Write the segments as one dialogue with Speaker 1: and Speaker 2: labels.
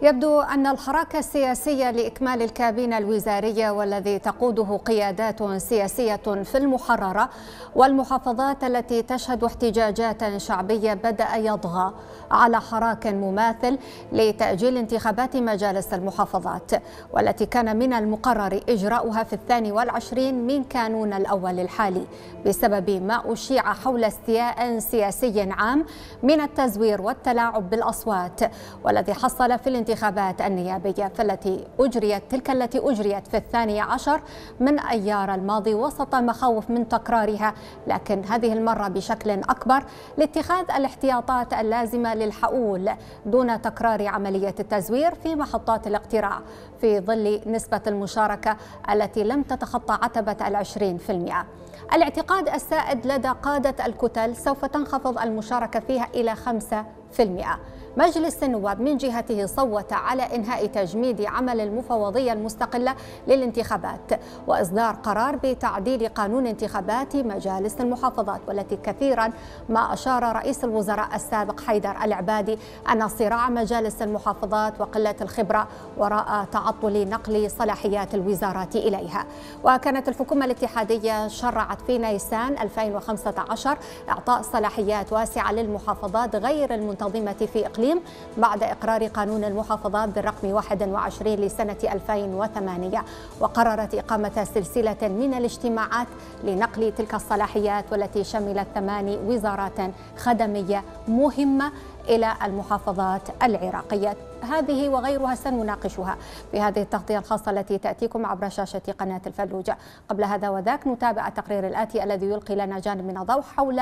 Speaker 1: يبدو أن الحراك السياسي لإكمال الكابينة الوزارية والذي تقوده قيادات سياسية في المحررة والمحافظات التي تشهد احتجاجات شعبية بدأ يطغى على حراك مماثل لتأجيل انتخابات مجالس المحافظات، والتي كان من المقرر إجراؤها في 22 من كانون الأول الحالي بسبب ما أشيع حول استياء سياسي عام من التزوير والتلاعب بالأصوات، والذي حصل في الانتخابات النيابية التي أجريت في 12 من أيار الماضي وسط مخاوف من تكرارها، لكن هذه المرة بشكل أكبر لاتخاذ الاحتياطات اللازمة للحؤول دون تكرار عملية التزوير في محطات الاقتراع في ظل نسبة المشاركة التي لم تتخطى عتبة 20%. الاعتقاد السائد لدى قادة الكتل سوف تنخفض المشاركة فيها إلى 5%. مجلس النواب من جهته صوت على إنهاء تجميد عمل المفوضية المستقلة للانتخابات وإصدار قرار بتعديل قانون انتخابات مجالس المحافظات، والتي كثيرا ما أشار رئيس الوزراء السابق حيدر العبادي أن صراع مجالس المحافظات وقلة الخبرة وراء تعطل نقل صلاحيات الوزارات إليها. وكانت الحكومة الاتحادية شرعت في نيسان 2015 إعطاء صلاحيات واسعة للمحافظات غير المنتظمة في إقليم بعد إقرار قانون المحافظات بالرقم 21 لسنة 2008، وقررت إقامة سلسلة من الاجتماعات لنقل تلك الصلاحيات والتي شملت 8 وزارات خدمية مهمة إلى المحافظات العراقية. هذه وغيرها سنناقشها في هذه التغطية الخاصة التي تأتيكم عبر شاشة قناة الفلوجة. قبل هذا وذاك نتابع التقرير الآتي الذي يلقي لنا جانب من الضوء حول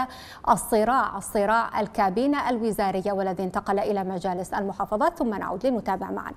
Speaker 1: الصراع الكابينة الوزارية والذي انتقل إلى مجالس المحافظات، ثم نعود لنتابع معا.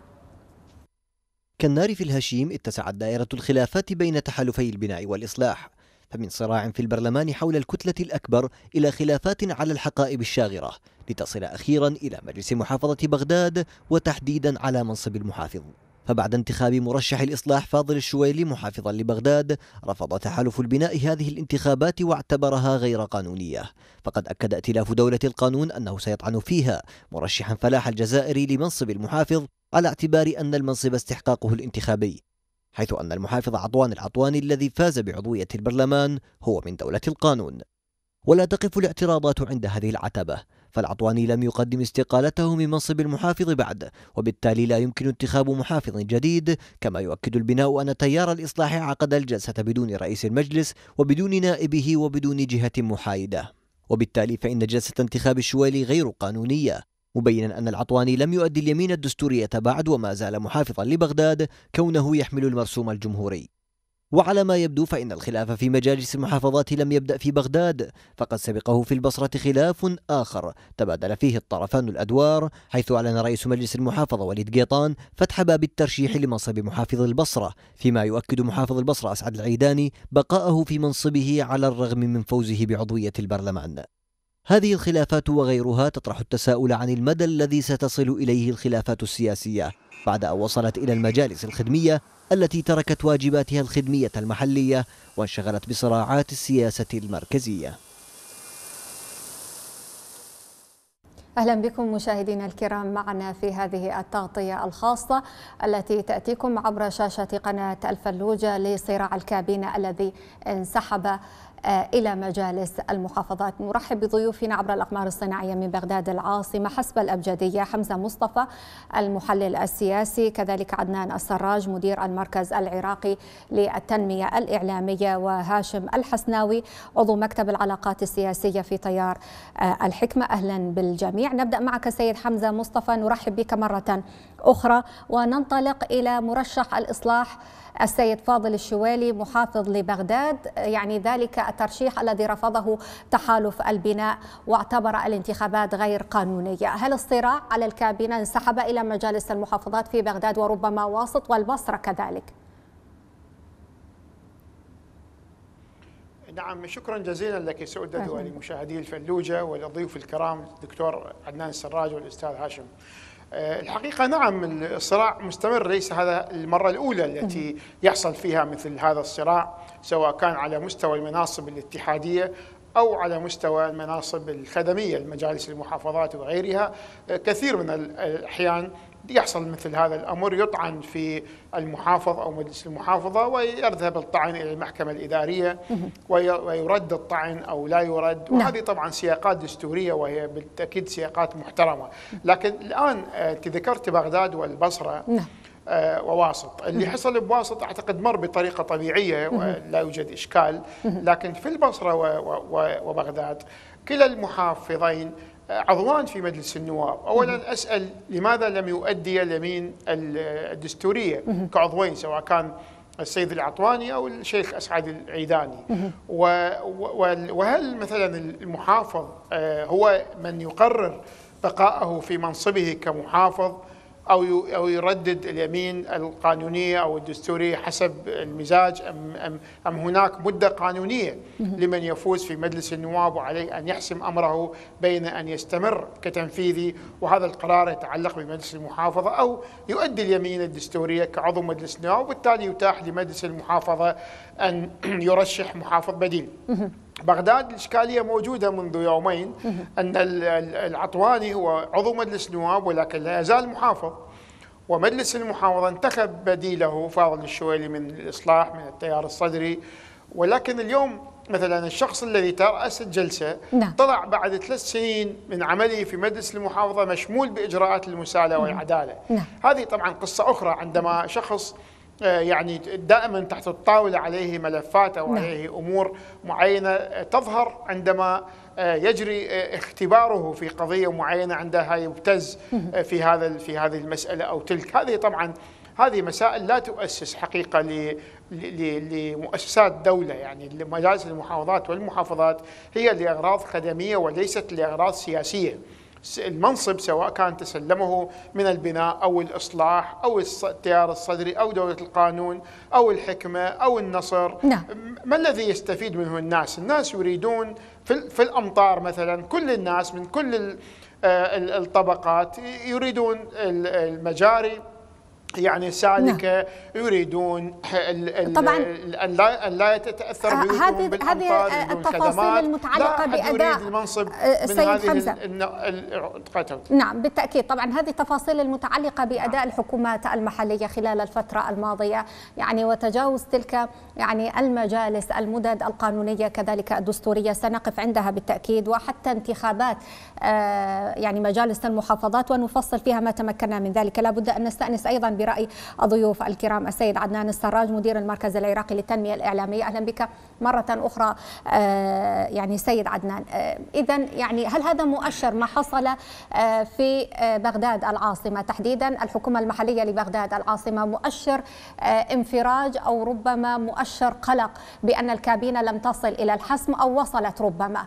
Speaker 2: كالنار في الهشيم اتسعت دائرة الخلافات بين تحالفي البناء والإصلاح، فمن صراع في البرلمان حول الكتلة الأكبر إلى خلافات على الحقائب الشاغرة، لتصل أخيرا إلى مجلس محافظة بغداد وتحديدا على منصب المحافظ. فبعد انتخاب مرشح الإصلاح فاضل الشويلي محافظا لبغداد، رفض تحالف البناء هذه الانتخابات واعتبرها غير قانونية، فقد أكد ائتلاف دولة القانون أنه سيطعن فيها مرشحا فلاح الجزائري لمنصب المحافظ على اعتبار أن المنصب استحقاقه الانتخابي، حيث أن المحافظ عطوان العطواني الذي فاز بعضوية البرلمان هو من دولة القانون. ولا تقف الاعتراضات عند هذه العتبة، فالعطواني لم يقدم استقالته من منصب المحافظ بعد، وبالتالي لا يمكن انتخاب محافظ جديد. كما يؤكد البناء أن تيار الإصلاح عقد الجلسة بدون رئيس المجلس وبدون نائبه وبدون جهة محايدة، وبالتالي فإن جلسة انتخاب الشويلي غير قانونية، مبينا أن العطواني لم يؤدي اليمين الدستورية بعد وما زال محافظا لبغداد كونه يحمل المرسوم الجمهوري. وعلى ما يبدو فإن الخلاف في مجالس المحافظات لم يبدأ في بغداد، فقد سبقه في البصرة خلاف آخر تبادل فيه الطرفان الأدوار، حيث أعلن رئيس مجلس المحافظة وليد قيطان فتح باب الترشيح لمنصب محافظ البصرة، فيما يؤكد محافظ البصرة أسعد العيداني بقاءه في منصبه على الرغم من فوزه بعضوية البرلمان. هذه الخلافات وغيرها تطرح التساؤل عن المدى الذي ستصل إليه الخلافات السياسية بعد أن وصلت إلى المجالس الخدمية التي تركت واجباتها الخدمية المحلية وانشغلت بصراعات السياسة المركزية.
Speaker 1: أهلا بكم مشاهدينا الكرام معنا في هذه التغطية الخاصة التي تأتيكم عبر شاشة قناة الفلوجة لصراع الكابينة الذي انسحب إلى مجالس المحافظات. نرحب بضيوفنا عبر الأقمار الصناعية من بغداد العاصمة حسب الأبجدية حمزة مصطفى المحلل السياسي، كذلك عدنان السراج مدير المركز العراقي للتنمية الإعلامية، وهاشم الحسناوي عضو مكتب العلاقات السياسية في تيار الحكمة. أهلا بالجميع. نبدأ معك سيد حمزة مصطفى، نرحب بك مرة أخرى وننطلق إلى مرشح الإصلاح السيد فاضل الشويلي محافظ لبغداد، يعني ذلك الترشيح الذي رفضه تحالف البناء واعتبر الانتخابات غير قانونية. هل الصراع على الكابينة انسحب إلى مجالس المحافظات في بغداد وربما واسط والبصرة كذلك؟
Speaker 3: نعم، شكرا جزيلا لك سؤدد ولمشاهدي الفلوجة ولضيوف الكرام الدكتور عدنان السراج والأستاذ هاشم. الحقيقة نعم، الصراع مستمر، ليس هذا المرة الأولى التي يحصل فيها مثل هذا الصراع، سواء كان على مستوى المناصب الاتحادية أو على مستوى المناصب الخدمية المجالس المحافظات وغيرها. كثير من الأحيان يحصل مثل هذا الأمر، يطعن في المحافظ أو مجلس المحافظة ويذهب الطعن إلى المحكمة الإدارية ويرد الطعن أو لا يرد. وهذه طبعا سياقات دستورية وهي بالتأكيد سياقات محترمة. لكن الآن أنت ذكرت بغداد والبصرة وواسط. اللي حصل بواسط أعتقد مر بطريقة طبيعية ولا يوجد إشكال، لكن في البصرة وبغداد كلا المحافظين عضوان في مجلس النواب. أولا أسأل لماذا لم يؤدي اليمين الدستورية كعضوين، سواء كان السيد العطواني أو الشيخ أسعد العيداني؟ وهل مثلا المحافظ هو من يقرر بقائه في منصبه كمحافظ أو يردد اليمين القانونية أو الدستورية حسب المزاج، أم هناك مدة قانونية لمن يفوز في مجلس النواب وعليه أن يحسم أمره بين أن يستمر كتنفيذي وهذا القرار يتعلق بمجلس المحافظة، أو يؤدي اليمين الدستورية كعضو مجلس النواب وبالتالي يتاح لمجلس المحافظة أن يرشح محافظ بديل؟ بغداد الإشكالية موجودة منذ يومين، أن العطواني هو عضو مجلس نواب ولكن لا يزال محافظ، ومجلس المحافظة انتخب بديله فاضل الشويلي من الإصلاح من التيار الصدري. ولكن اليوم مثلا الشخص الذي ترأس الجلسة طلع بعد 3 سنين من عمله في مجلس المحافظة مشمول بإجراءات المساءلة والعدالة. هذه طبعا قصة أخرى، عندما شخص يعني دائما تحت الطاولة عليه ملفات أو عليه أمور معينة تظهر عندما يجري اختباره في قضية معينة، عندها يبتز في هذه المسألة أو تلك. هذه طبعا هذه مسائل لا تؤسس حقيقة لمؤسسات دولة. يعني مجالس المحافظات والمحافظات هي لأغراض خدمية وليست لأغراض سياسية. المنصب سواء كان تسلمه من البناء أو الإصلاح أو التيار الصدري أو دولة القانون أو الحكمة أو النصر، ما الذي يستفيد منه الناس؟ الناس يريدون في الأمطار مثلا، كل الناس من كل الطبقات يريدون المجاري يعني سالكة، يريدون
Speaker 1: طبعا
Speaker 3: أن لا تتأثر بيوتهم بالأمطار،
Speaker 1: هذه التفاصيل المتعلقة بأداء
Speaker 3: السيد حمزة.
Speaker 1: نعم بالتأكيد، طبعا هذه التفاصيل المتعلقة بأداء الحكومات المحلية خلال الفترة الماضية يعني وتجاوز تلك يعني المجالس المدد القانونية كذلك الدستورية سنقف عندها بالتأكيد، وحتى انتخابات يعني مجالس المحافظات ونفصل فيها ما تمكنا من ذلك. لا بد أن نستأنس أيضا برأي الضيوف الكرام السيد عدنان السراج مدير المركز العراقي للتنمية الإعلامية. أهلا بك مرة أخرى يعني سيد عدنان. إذن يعني هل هذا مؤشر ما حصل في بغداد العاصمة تحديدا، الحكومة المحلية لبغداد العاصمة، مؤشر انفراج أو ربما مؤشر قلق بأن الكابينة لم تصل إلى الحسم أو وصلت ربما؟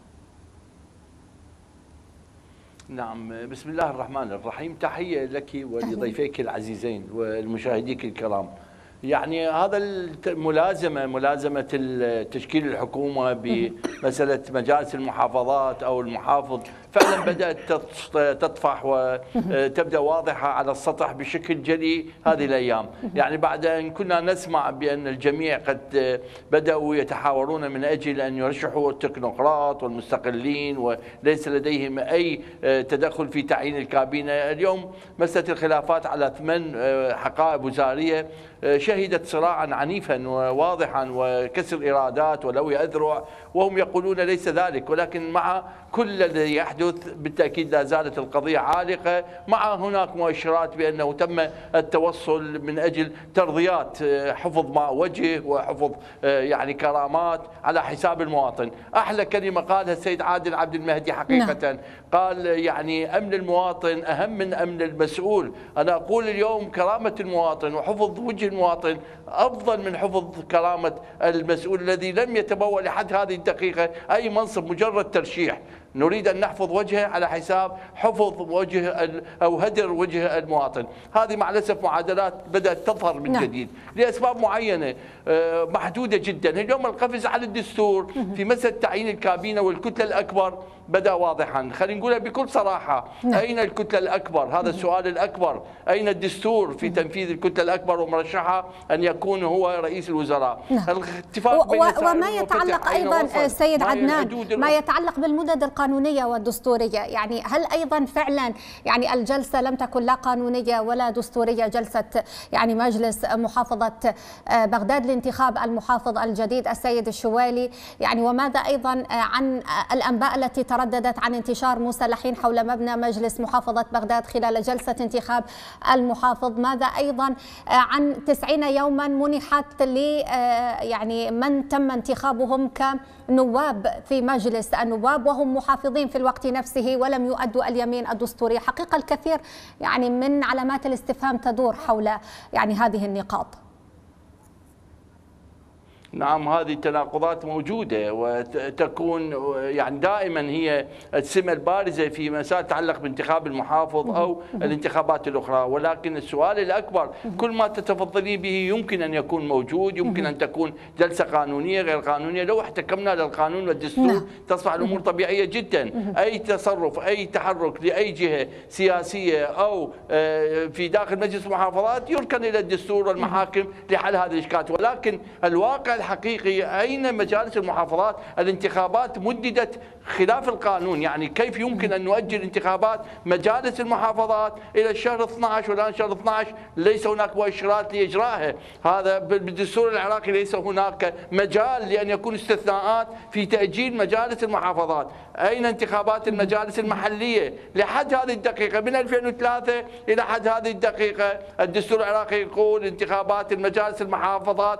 Speaker 4: نعم، بسم الله الرحمن الرحيم. تحية لك ولضيفيك العزيزين والمشاهديك الكرام. يعني هذا ملازمة تشكيل الحكومة بمسألة مجالس المحافظات أو المحافظ فعلا بدأت تطفح وتبدأ واضحة على السطح بشكل جلي هذه الأيام. يعني بعد أن كنا نسمع بأن الجميع قد بدأوا يتحاورون من أجل أن يرشحوا التكنوقراط والمستقلين وليس لديهم أي تدخل في تعيين الكابينة، اليوم مسألة الخلافات على 8 حقائب وزارية شهدت صراعا عنيفا وواضحا وكسر إرادات ولوي أذرع، وهم يقولون ليس ذلك. ولكن مع كل الذي يحدث بالتأكيد لا زالت القضية عالقة، مع هناك مؤشرات بأنه تم التوصل من أجل ترضيات حفظ ماء وجه وحفظ يعني كرامات على حساب المواطن. أحلى كلمة قالها السيد عادل عبد المهدي حقيقة، قال يعني أمن المواطن أهم من أمن المسؤول. أنا أقول اليوم كرامة المواطن وحفظ وجه المواطن أفضل من حفظ كرامة المسؤول الذي لم يتبوأ لحد هذه الدقيقة أي منصب، مجرد ترشيح. نريد أن نحفظ وجهه على حساب حفظ وجه أو هدر وجه المواطن. هذه مع الأسف معادلات بدأت تظهر من جديد لأسباب معينة محدودة جدا. اليوم القفز على الدستور في مسألة تعيين الكابينة والكتلة الأكبر بدا واضحا. خلينا نقولها بكل صراحه، اين الكتله الاكبر؟ هذا السؤال الاكبر. اين الدستور في تنفيذ الكتله الاكبر ومرشحها ان يكون هو رئيس الوزراء؟
Speaker 1: الاتفاق بين وما يتعلق ايضا سيد عدنان، ما يتعلق بالمدد القانونيه والدستوريه، يعني هل ايضا فعلا يعني الجلسه لم تكن لا قانونيه ولا دستوريه، جلسه يعني مجلس محافظه بغداد لانتخاب المحافظ الجديد السيد الشوالي، يعني وماذا ايضا عن الانباء التي ترددت عن انتشار مسلحين حول مبنى مجلس محافظه بغداد خلال جلسه انتخاب المحافظ؟ ماذا ايضا عن 90 يوما منحت ل يعني من تم انتخابهم كنواب في مجلس النواب وهم محافظين في الوقت نفسه ولم يؤدوا اليمين الدستوري؟ حقيقة الكثير يعني من علامات الاستفهام تدور حول يعني هذه النقاط.
Speaker 4: نعم، هذه التناقضات موجودة وتكون يعني دائما هي السمة البارزة في مسائل تتعلق بانتخاب المحافظ أو الانتخابات الأخرى، ولكن السؤال الأكبر كل ما تتفضلي به يمكن أن يكون موجود، يمكن أن تكون جلسة قانونية غير قانونية. لو احتكمنا للقانون والدستور تصبح الأمور طبيعية جدا. أي تصرف أي تحرك لأي جهة سياسية أو في داخل مجلس المحافظات يركن إلى الدستور والمحاكم لحل هذه الإشكالات، ولكن الواقع الحقيقي أين مجالس المحافظات؟ الانتخابات مددت خلاف القانون، يعني كيف يمكن أن نؤجل انتخابات مجالس المحافظات إلى الشهر 12 والآن شهر 12 ليس هناك مؤشرات لإجرائها؟ هذا بالدستور العراقي ليس هناك مجال لأن يكون استثناءات في تأجيل مجالس المحافظات. أين انتخابات المجالس المحلية؟ لحد هذه الدقيقة من 2003 إلى حد هذه الدقيقة الدستور العراقي يقول انتخابات المجالس المحافظات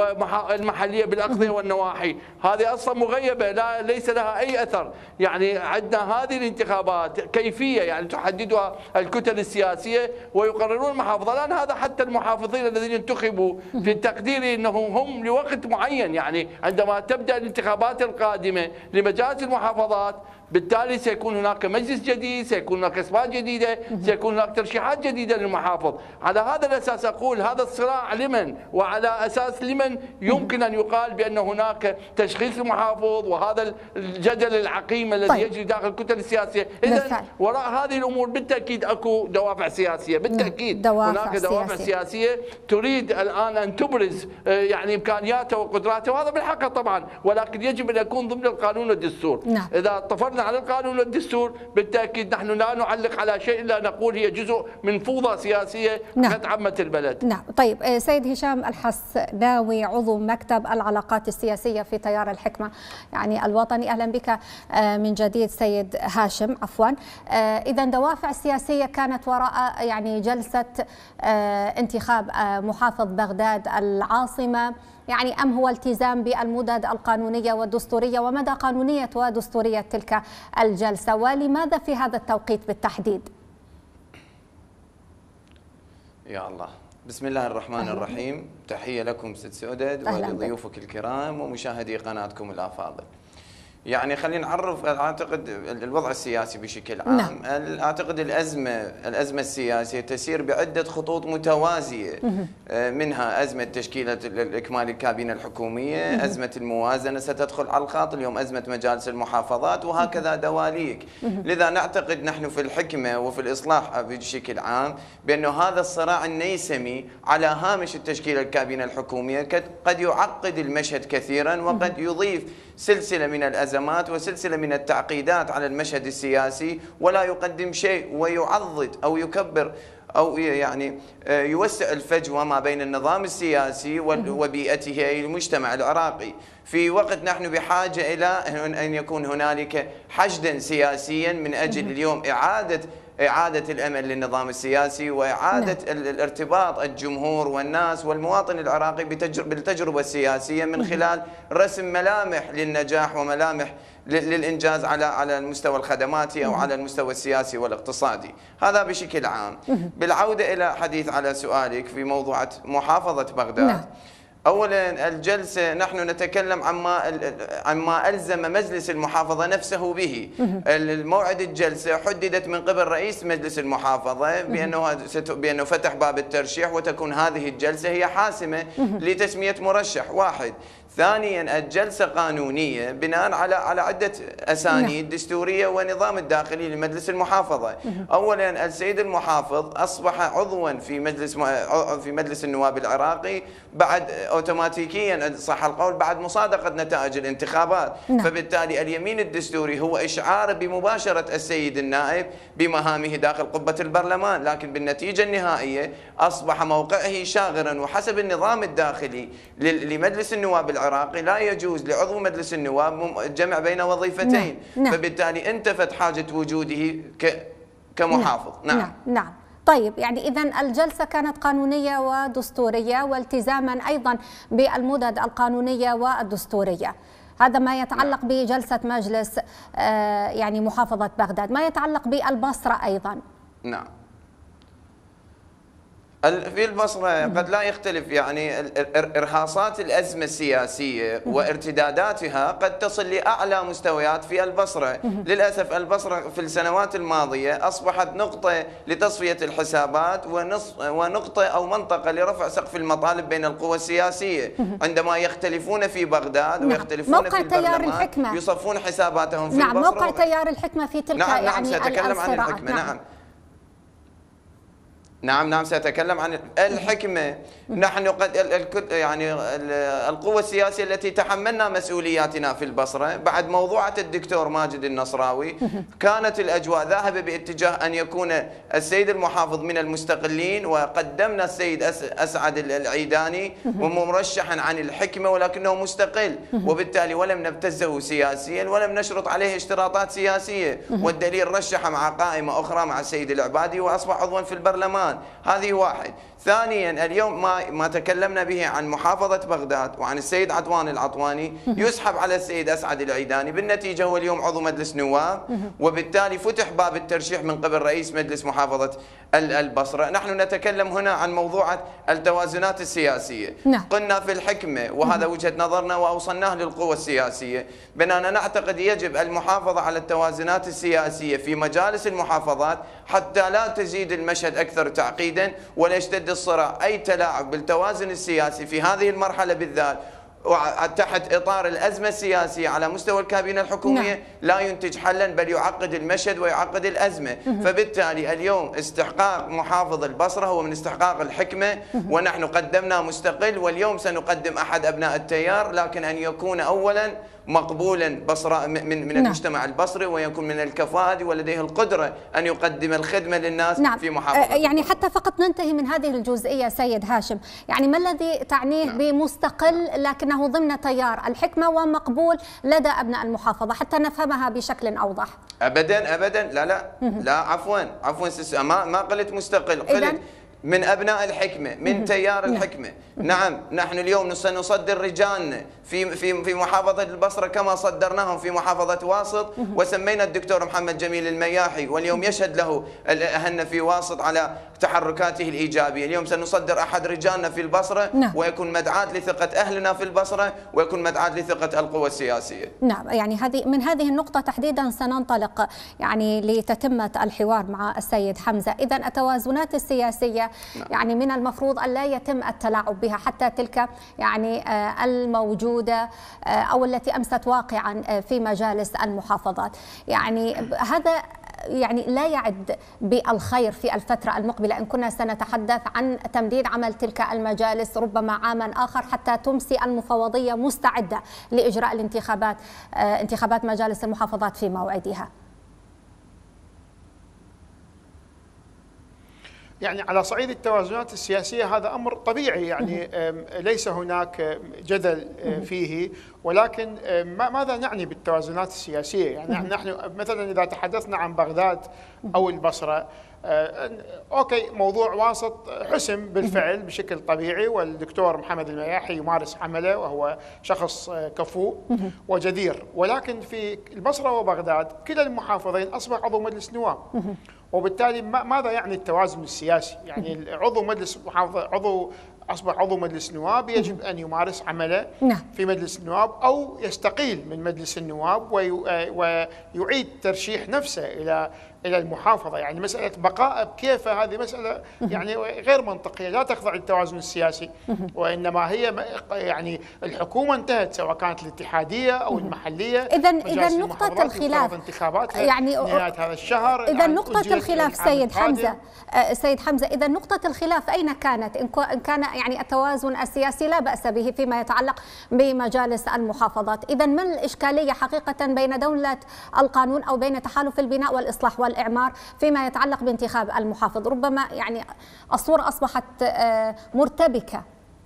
Speaker 4: والمحلية بالأقضية والنواحي، هذه أصلا مغيبة ليس لها أي أثر. يعني عندنا هذه الانتخابات كيفية يعني تحددها الكتل السياسية ويقررون المحافظة. الآن هذا حتى المحافظين الذين انتخبوا في التقدير أنهم هم لوقت معين، يعني عندما تبدأ الانتخابات القادمة لمجالس المحافظات بالتالي سيكون هناك مجلس جديد، سيكون هناك اسماء جديده، سيكون هناك ترشيحات جديده للمحافظ. على هذا الاساس اقول هذا الصراع لمن وعلى اساس لمن يمكن ان يقال بان هناك تشخيص المحافظ وهذا الجدل العقيم الذي يجري داخل الكتل السياسيه. اذا وراء هذه الامور بالتاكيد اكو دوافع سياسيه، بالتاكيد هناك دوافع سياسيه تريد الان ان تبرز يعني امكانياتها وقدراتها، وهذا بالحق طبعا، ولكن يجب ان يكون ضمن القانون والدستور. اذا طفرنا على القانون والدستور بالتأكيد نحن لا نعلق على شيء إلا نقول هي جزء من فوضى سياسية قد عمت البلد.
Speaker 1: نعم. طيب سيد هشام الحسناوي عضو مكتب العلاقات السياسية في تيار الحكمة يعني الوطني، أهلا بك من جديد سيد هاشم. عفوا، إذا دوافع سياسية كانت وراء يعني جلسة انتخاب محافظ بغداد العاصمة، يعني أم هو التزام بالمدد القانونية والدستورية؟ ومدى قانونية ودستورية تلك الجلسة، ولماذا في هذا التوقيت بالتحديد؟
Speaker 5: يا الله، بسم الله الرحمن الرحيم. تحية لكم ست سؤدد ولضيوفك الكرام ومشاهدي قناتكم الأفاضل. يعني خلينا نعرف اعتقد الوضع السياسي بشكل عام. اعتقد الازمه السياسيه تسير بعده خطوط متوازيه، منها ازمه تشكيله الاكمال الكابينه الحكوميه، ازمه الموازنه ستدخل على الخاط اليوم، ازمه مجالس المحافظات، وهكذا دواليك. لذا نعتقد نحن في الحكمه وفي الاصلاح بشكل عام بانه هذا الصراع النيسمي على هامش التشكيله الكابينه الحكوميه قد يعقد المشهد كثيرا، وقد يضيف سلسله من الازمات وسلسله من التعقيدات على المشهد السياسي، ولا يقدم شيء ويعضد او يكبر أو يعني يوسع الفجوة ما بين النظام السياسي وبيئته أي المجتمع العراقي، في وقت نحن بحاجة إلى أن يكون هنالك حشدا سياسيا من أجل اليوم إعادة الأمل للنظام السياسي وإعادة الارتباط الجمهور والناس والمواطن العراقي بالتجربة السياسية من خلال رسم ملامح للنجاح وملامح للإنجاز على المستوى الخدماتي أو على المستوى السياسي والاقتصادي. هذا بشكل عام. بالعودة إلى حديث على سؤالك في موضوع محافظة بغداد، أولا الجلسة نحن نتكلم عما ألزم مجلس المحافظة نفسه به. الموعد الجلسة حددت من قبل رئيس مجلس المحافظة بأنه فتح باب الترشيح، وتكون هذه الجلسة هي حاسمة لتسمية مرشح واحد. ثانيا الجلسة قانونية بناء على عدة أسانيد دستورية ونظام الداخلي لمجلس المحافظة. أولا السيد المحافظ أصبح عضوا في مجلس النواب العراقي بعد أوتوماتيكيا صح القول بعد مصادقة نتائج الانتخابات. فبالتالي اليمين الدستوري هو إشعار بمباشرة السيد النائب بمهامه داخل قبة البرلمان، لكن بالنتيجة النهائية أصبح موقعه شاغرا، وحسب النظام الداخلي لمجلس النواب العراقي لا يجوز لعضو مجلس النواب الجمع بين وظيفتين. فبالتالي انتفت حاجة وجوده كمحافظ.
Speaker 1: نعم. طيب يعني إذن الجلسة كانت قانونية ودستورية والتزاما أيضا بالمدد القانونية والدستورية. هذا ما يتعلق بجلسة مجلس يعني محافظة بغداد. ما يتعلق بالبصرة أيضا.
Speaker 5: نعم. في البصرة قد لا يختلف، يعني إرهاصات الأزمة السياسية وارتداداتها قد تصل لأعلى مستويات في البصرة. للأسف البصرة في السنوات الماضية أصبحت نقطة لتصفية الحسابات ونقطة أو منطقة لرفع سقف المطالب بين القوى السياسية. عندما يختلفون في بغداد ويختلفون في البرلمان يصفون حساباتهم في البصرة.
Speaker 1: موقع تيار الحكمة في تلك
Speaker 5: نعم سأتكلم عن الحكمة. نعم سأتكلم عن الحكمة. نحن قد يعني القوى السياسية التي تحملنا مسؤولياتنا في البصرة بعد موضوعة الدكتور ماجد النصراوي كانت الأجواء ذاهبة باتجاه أن يكون السيد المحافظ من المستقلين، وقدمنا السيد أسعد العيداني ومرشحا عن الحكمة ولكنه مستقل، وبالتالي ولم نبتزه سياسيا ولم نشرط عليه اشتراطات سياسية، والدليل رشح مع قائمة أخرى مع السيد العبادي وأصبح عضوا في البرلمان. هذه واحد. ثانيا اليوم ما تكلمنا به عن محافظة بغداد وعن السيد عدوان العطواني يسحب على السيد أسعد العيداني، بالنتيجة هو اليوم عضو مجلس نواب، وبالتالي فتح باب الترشيح من قبل رئيس مجلس محافظة البصرة. نحن نتكلم هنا عن موضوع التوازنات السياسية. قلنا في الحكمة وهذا وجهة نظرنا وأوصلناه للقوى السياسية بأننا نعتقد يجب المحافظة على التوازنات السياسية في مجالس المحافظات حتى لا تزيد المشهد أكثر تعقيدا ولا يشتد الصراع. أي تلاعب بالتوازن السياسي في هذه المرحلة بالذات تحت إطار الأزمة السياسية على مستوى الكابينة الحكومية لا ينتج حلا بل يعقد المشهد ويعقد الأزمة. فبالتالي اليوم استحقاق محافظ البصرة هو من استحقاق الحكمة، ونحن قدمنا مستقل واليوم سنقدم أحد أبناء التيار، لكن أن يكون أولا مقبولا بصرة من المجتمع البصري ويكون من الكفاءة ولديه القدرة أن يقدم الخدمة للناس في محافظة
Speaker 1: يعني حتى فقط ننتهي من هذه الجزئية سيد هاشم، يعني ما الذي تعنيه بمستقل لكنه ضمن تيار الحكمة ومقبول لدى أبناء المحافظة حتى نفهمها بشكل أوضح؟
Speaker 5: أبدا لا عفوا ما قلت مستقل، قلت من أبناء الحكمة، من تيار الحكمة. نعم نحن اليوم سنصدر رجالنا في محافظة البصرة كما صدرناهم في محافظة واسط، وسمينا الدكتور محمد جميل المياحي واليوم يشهد له أهلنا في واسط على تحركاته الإيجابية. اليوم سنصدر أحد رجالنا في البصرة ويكون مدعاة لثقة أهلنا في البصرة ويكون مدعاة لثقة القوى السياسية.
Speaker 1: نعم يعني من هذه النقطة تحديدا سننطلق يعني لتتمة الحوار مع السيد حمزة. إذا التوازنات السياسية يعني من المفروض أن لا يتم التلاعب بها حتى تلك يعني الموجودة أو التي أمست واقعا في مجالس المحافظات. يعني هذا يعني لا يعد بالخير في الفترة المقبلة إن كنا سنتحدث عن تمديد عمل تلك المجالس ربما عاما آخر حتى تمسي المفوضية مستعدة لإجراء الانتخابات انتخابات مجالس المحافظات في موعدها.
Speaker 3: يعني على صعيد التوازنات السياسية هذا أمر طبيعي، يعني ليس هناك جدل فيه، ولكن ماذا نعني بالتوازنات السياسية؟ يعني نحن مثلا إذا تحدثنا عن بغداد أو البصرة، أوكي موضوع واسط حسم بالفعل بشكل طبيعي، والدكتور محمد المياحي يمارس عمله وهو شخص كفؤ وجدير، ولكن في البصرة وبغداد كلا المحافظين أصبح عضو مجلس نواب، وبالتالي ماذا يعني التوازن السياسي؟ يعني عضو مجلس محافظة، عضو أصبح عضو مجلس النواب يجب أن يمارس عمله في مجلس النواب أو يستقيل من مجلس النواب ويعيد ترشيح نفسه إلى المحافظة. يعني مسألة بقاء بكيفه هذه مسألة يعني غير منطقية، لا تخضع للتوازن السياسي، وإنما هي يعني الحكومة انتهت سواء كانت الاتحادية أو المحلية.
Speaker 1: إذا نقطة الخلاف
Speaker 3: يعني نهاية هذا الشهر.
Speaker 1: إذا نقطة الخلاف سيد حمزة، إذا نقطة الخلاف أين كانت؟ إن كان يعني التوازن السياسي لا بأس به فيما يتعلق بمجالس المحافظات، إذا ما الإشكالية حقيقة بين دولة القانون أو بين تحالف البناء والإصلاح والإعمار فيما يتعلق بانتخاب المحافظ؟ ربما يعني الصورة أصبحت مرتبكة.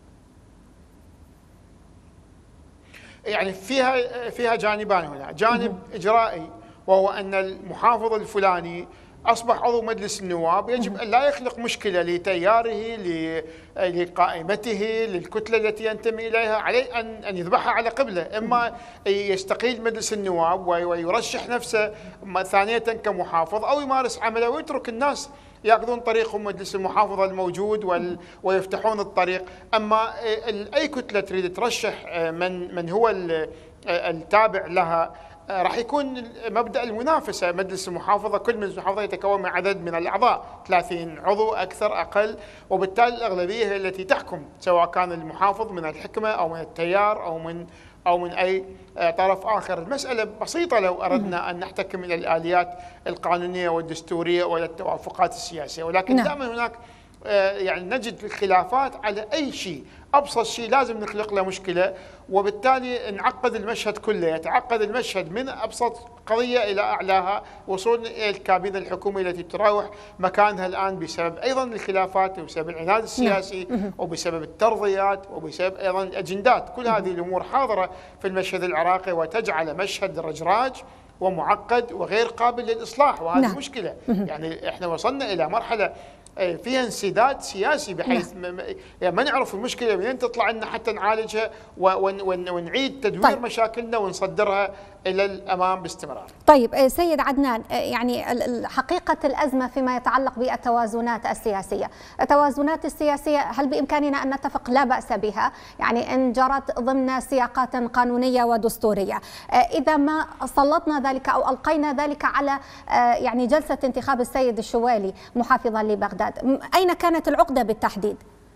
Speaker 3: يعني فيها جانبان هنا، جانب إجرائي وهو أن المحافظ الفلاني أصبح عضو مجلس النواب، يجب أن لا يخلق مشكلة لتياره لقائمته للكتلة التي ينتمي إليها، عليه أن يذبحها على قبله، إما يستقيل مجلس النواب ويرشح نفسه ثانية كمحافظ، أو يمارس عمله ويترك الناس ياخذون طريقهم مجلس المحافظة الموجود ويفتحون الطريق. أما أي كتلة تريد ترشح من هو التابع لها راح يكون مبدأ المنافسة. مجلس المحافظة كل مجلس محافظة يتكون من عدد من الأعضاء 30 عضو أكثر أقل، وبالتالي الأغلبية هي التي تحكم، سواء كان المحافظ من الحكمة أو من التيار أو من أي طرف آخر. المسألة بسيطة لو أردنا أن نحتكم إلى الآليات القانونية والدستورية وإلى التوافقات السياسية، ولكن دائما هناك يعني نجد الخلافات على أي شيء، أبسط شيء لازم نخلق له مشكلة، وبالتالي نعقد المشهد كله. يتعقد المشهد من أبسط قضية إلى أعلاها، وصول إلى الكابينة الحكومية التي تراوح مكانها الآن بسبب أيضا الخلافات وبسبب العناد السياسي وبسبب الترضيات وبسبب أيضا الأجندات. كل هذه الأمور حاضرة في المشهد العراقي وتجعل مشهد رجراج ومعقد وغير قابل للإصلاح، وهذه مشكلة. يعني إحنا وصلنا إلى مرحلة فيها انسداد سياسي بحيث يعني ما نعرف المشكله منين تطلع لنا حتى نعالجها ونعيد تدوير مشاكلنا ونصدرها الى الامام باستمرار.
Speaker 1: طيب سيد عدنان، يعني حقيقه الازمه فيما يتعلق بالتوازنات السياسيه، التوازنات السياسيه هل بامكاننا ان نتفق لا باس بها؟ يعني ان جرت ضمن سياقات قانونيه ودستوريه، اذا ما سلطنا ذلك او القينا ذلك على يعني جلسه انتخاب السيد الشوالي محافظا لبغداد، أين كانت العقدة بالتحديد؟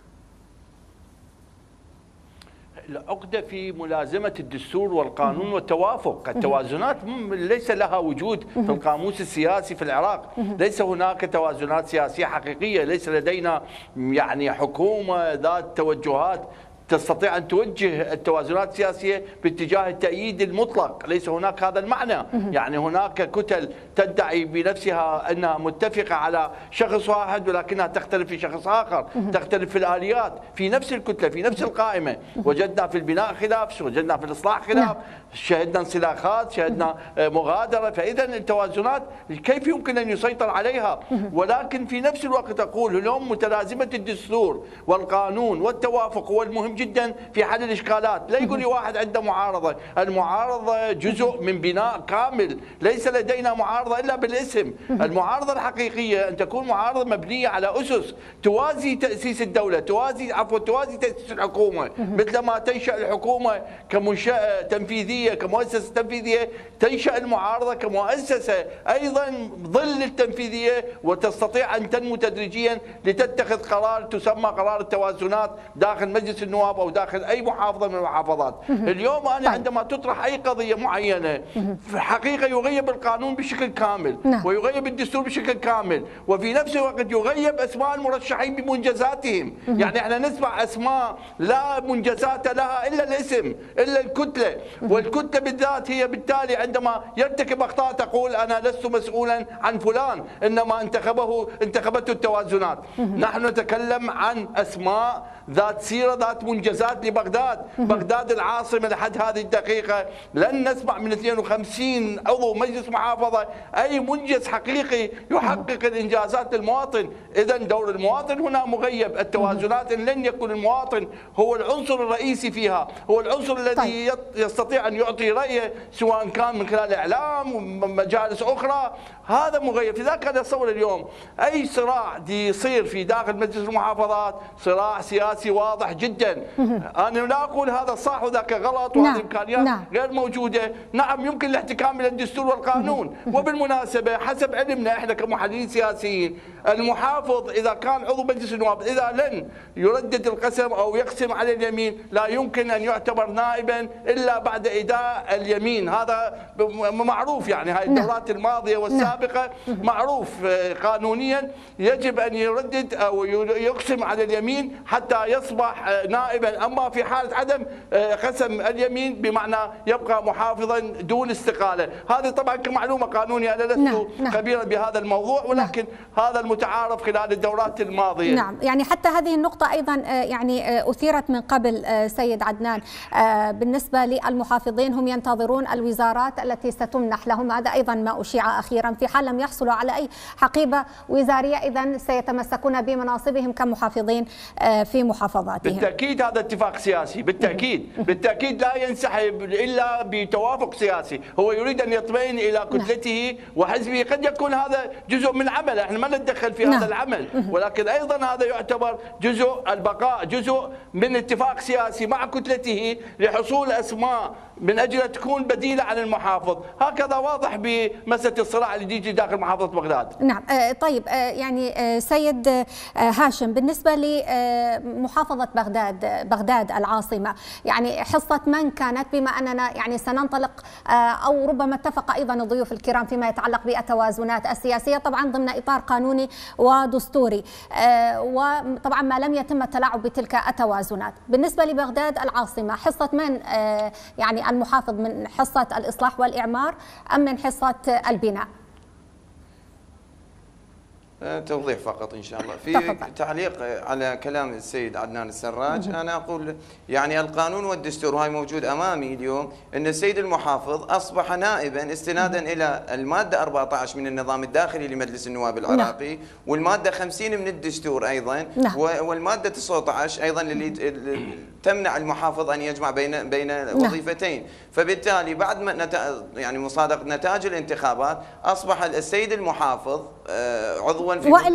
Speaker 4: العقدة في ملازمة الدستور والقانون والتوافق. التوازنات ليس لها وجود في القاموس السياسي في العراق، ليس هناك توازنات سياسية حقيقية، ليس لدينا يعني حكومة ذات توجهات تستطيع أن توجه التوازنات السياسية باتجاه التأييد المطلق، ليس هناك هذا المعنى. يعني هناك كتل تدعي بنفسها أنها متفقة على شخص واحد ولكنها تختلف في شخص آخر، تختلف في الآليات في نفس الكتلة في نفس القائمة. وجدنا في البناء خلاف، وجدنا في الإصلاح خلاف، شهدنا انسلاخات، شهدنا مغادرة. فإذا التوازنات كيف يمكن أن يسيطر عليها؟ ولكن في نفس الوقت أقول اليوم متلازمة الدستور والقانون والتوافق هو المهم جدا في حل الإشكالات. لا يقول لي واحد عنده معارضة، المعارضة جزء من بناء كامل، ليس لدينا معارضة إلا بالاسم. المعارضة الحقيقية أن تكون معارضة مبنية على أسس توازي تأسيس الدولة، توازي تأسيس الحكومة، مثل ما تنشأ الحكومة كمنشأة تنفيذية كمؤسسة تنفيذية، تنشأ المعارضة كمؤسسة أيضا ظل التنفيذية، وتستطيع أن تنمو تدريجيا لتتخذ قرار تسمى قرار التوازنات داخل مجلس النواب أو داخل أي محافظة من المحافظات. اليوم أنا عندما تطرح أي قضية معينة في الحقيقة يغيب القانون بشكل كامل ويغيب الدستور بشكل كامل، وفي نفس الوقت يغيب أسماء المرشحين بمنجزاتهم. يعني احنا نسمع أسماء لا منجزات لها إلا الاسم إلا الكتلة، والكتلة بالذات هي بالتالي عندما يرتكب أخطاء تقول أنا لست مسؤولا عن فلان، إنما انتخبته التوازنات. نحن نتكلم عن أسماء ذات سيرة ذات منجزات لبغداد. بغداد العاصمة لحد هذه الدقيقة لن نسمع من 52 عضو مجلس محافظة أي منجز حقيقي يحقق الإنجازات للمواطن. إذا دور المواطن هنا مغيب. التوازنات لن يكون المواطن هو العنصر الرئيسي فيها، هو العنصر الذي يستطيع أن يعطي رأيه سواء كان من خلال إعلام ومجالس أخرى. هذا مغيب. لذلك أنا أتصور اليوم أي صراع دي يصير في داخل مجلس المحافظات صراع سياسي واضح جدا. أنا لا أقول هذا صح وذاك غلط وهذه إمكانيات غير موجودة. نعم يمكن الاحتكام إلى الدستور والقانون. وبالمناسبة حسب علمنا إحنا كمحللين سياسيين المحافظ إذا كان عضو مجلس النواب إذا لن يردد القسم أو يقسم على اليمين لا يمكن أن يعتبر نائبا إلا بعد إداء اليمين. هذا معروف يعني هاي الدورات الماضية والسابقة معروف قانونيا يجب أن يردد أو يقسم على اليمين حتى يصبح نائبا. أما في حالة عدم قسم اليمين بمعنى يبقى محافظا دون استقالة. هذه طبعا كمعلومة قانونية أنا لست خبيرا بهذا الموضوع ولكن هذا المتعارف خلال الدورات الماضية.
Speaker 1: نعم يعني حتى هذه النقطة أيضا يعني أثيرت من قبل سيد عدنان بالنسبة للمحافظين هم ينتظرون الوزارات التي ستمنح لهم. هذا أيضا ما أشيع أخيرا. في حال لم يحصلوا على أي حقيبة وزارية إذا سيتمسكون بمناصبهم كمحافظين في محافظاتهم.
Speaker 4: بالتأكيد هذا اتفاق سياسي. بالتأكيد لا ينسحب إلا بتوافق سياسي. هو يريد أن يطمئن إلى كتلته وحزبه. قد يكون هذا جزء من عمله، احنا ما نتدخل في هذا العمل، ولكن أيضا هذا يعتبر جزء البقاء، جزء من اتفاق سياسي مع كتلته لحصول أسماء من أجل أن تكون بديلة عن المحافظ. هكذا واضح بمسألة الصراع اللي يجي داخل محافظة بغداد.
Speaker 1: نعم طيب يعني سيد هاشم بالنسبة لمحافظة بغداد العاصمة يعني حصة من كانت بما أننا يعني سننطلق أو ربما اتفق أيضا الضيوف الكرام فيما يتعلق بالتوازنات السياسية طبعا ضمن إطار قانوني ودستوري وطبعا ما لم يتم التلاعب بتلك التوازنات. بالنسبة لبغداد العاصمة حصة من يعني المحافظ من حصة الإصلاح والإعمار أم من حصة البناء؟
Speaker 5: توضيح فقط إن شاء الله في تعليق على كلام السيد عدنان السراج. أنا أقول يعني القانون والدستور وهي موجود أمامي اليوم أن السيد المحافظ أصبح نائبا استنادا إلى المادة 14 من النظام الداخلي لمجلس النواب العراقي والمادة 50 من الدستور أيضا والمادة 19 أيضا اللي تمنع المحافظ أن يجمع بين وظيفتين. فبالتالي بعد ما يعني مصادقة نتائج الانتخابات أصبح السيد المحافظ عضوا في
Speaker 1: وإن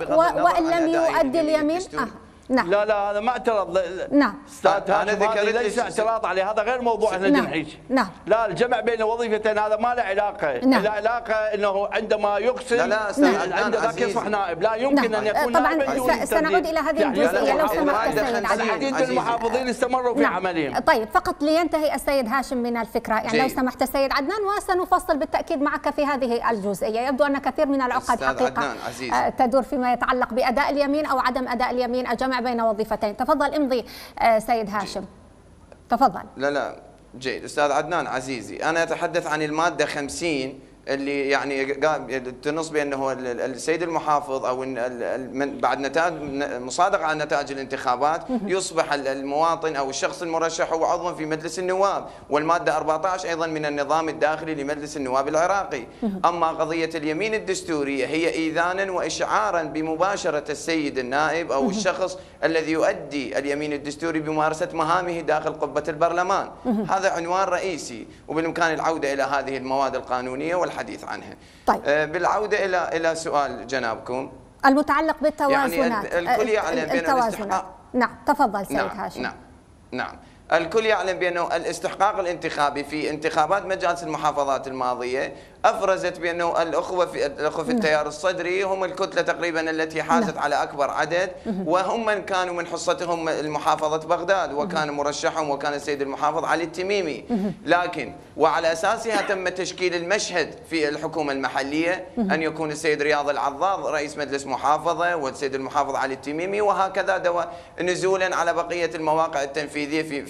Speaker 1: لم يؤدي اليمين
Speaker 4: نعم. لا هذا ما اعترض.
Speaker 1: نعم
Speaker 4: انا ذكرت ليس اعتراض عليه. هذا غير موضوع احنا نحكي.
Speaker 1: نعم.
Speaker 4: لا الجمع بين وظيفتين هذا ما له علاقه. له علاقه انه عندما يقسم عند ذاك يصبح نائب. لا يمكن ان يكون
Speaker 1: طبعا سنعود الى هذه الجزئيه لو سمحت السيد
Speaker 4: العديد من المحافظين استمروا في عملهم.
Speaker 1: طيب فقط لينتهي السيد هاشم من الفكره يعني لو سمحت السيد عدنان وسنفصل بالتاكيد معك في هذه الجزئيه. يبدو ان كثير من العقد حقيقه تدور فيما يتعلق باداء اليمين او عدم اداء اليمين الجمع بين وظيفتين. تفضل امضي سيد هاشم. تفضل.
Speaker 5: لا جيد أستاذ عدنان عزيزي. أنا أتحدث عن المادة 50 اللي يعني تنص بأنه السيد المحافظ أو بعد نتائج مصادقة على نتائج الانتخابات يصبح المواطن أو الشخص المرشح هو عضوا في مجلس النواب. والمادة 14 أيضا من النظام الداخلي لمجلس النواب العراقي. أما قضية اليمين الدستورية هي إيذانا وإشعارا بمباشرة السيد النائب أو الشخص الذي يؤدي اليمين الدستوري بممارسة مهامه داخل قبة البرلمان. هذا عنوان رئيسي وبالإمكان العودة إلى هذه المواد القانونية والحديث عنها.
Speaker 1: طيب.
Speaker 5: بالعودة إلى سؤال جنابكم
Speaker 1: المتعلق بالتوازنات.
Speaker 5: يعني الكل يعلم بأن الاستحقاق.
Speaker 1: نعم تفضل سيد هاشم.
Speaker 5: نعم الكل يعلم بأنه الاستحقاق الانتخابي في انتخابات مجالس المحافظات الماضية أفرزت بأنه الأخوة في التيار الصدري هم الكتلة تقريبا التي حازت على أكبر عدد وهم من كانوا من حصتهم المحافظة بغداد وكان مرشحهم وكان السيد المحافظ علي التميمي. لكن وعلى أساسها تم تشكيل المشهد في الحكومة المحلية أن يكون السيد رياض العضاض رئيس مجلس محافظة والسيد المحافظ علي التميمي وهكذا نزولا على بقية المواقع التنفيذية في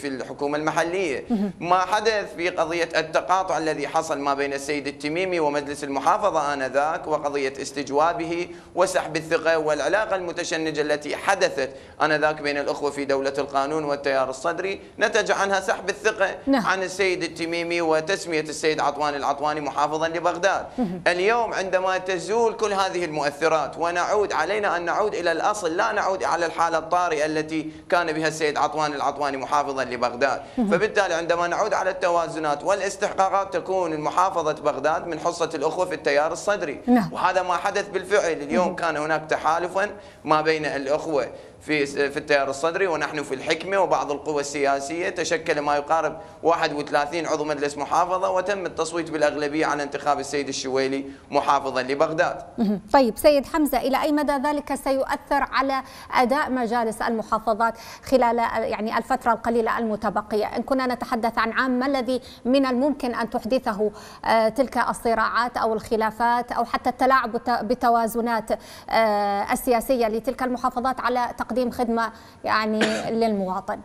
Speaker 5: في الحكومة المحلية. ما حدث في قضية التقاطع الذي حصل ما بين السيد التميمي ومجلس المحافظة آنذاك، وقضية استجوابه وسحب الثقة، والعلاقة المتشنجة التي حدثت آنذاك بين الأخوة في دولة القانون والتيار الصدري، نتج عنها سحب الثقة عن السيد التميمي وتسمية السيد عطوان العطواني محافظا لبغداد. اليوم عندما تزول كل هذه المؤثرات ونعود، علينا أن نعود إلى الأصل، لا نعود على الحالة الطارئة التي كان بها السيد عطوان العطواني محافظا لبغداد. فبالتالي عندما نعود على التوازنات والاستحقاقات تكون محافظة بغداد من حصة الأخوة في التيار الصدري، وهذا ما حدث بالفعل. اليوم كان هناك تحالفا ما بين الأخوة في التيار الصدري ونحن في الحكمة وبعض القوى السياسية، تشكل ما يقارب 31 عضو مجلس محافظة، وتم التصويت بالأغلبية على انتخاب السيد الشويلي محافظا لبغداد.
Speaker 1: طيب سيد حمزة، إلى أي مدى ذلك سيؤثر على أداء مجالس المحافظات خلال يعني الفترة القليلة المتبقية؟ إن كنا نتحدث عن عام، ما الذي من الممكن أن تحدثه تلك الصراعات أو الخلافات أو حتى التلاعب بالتوازنات السياسية لتلك المحافظات على تقديم خدمة يعني للمواطن؟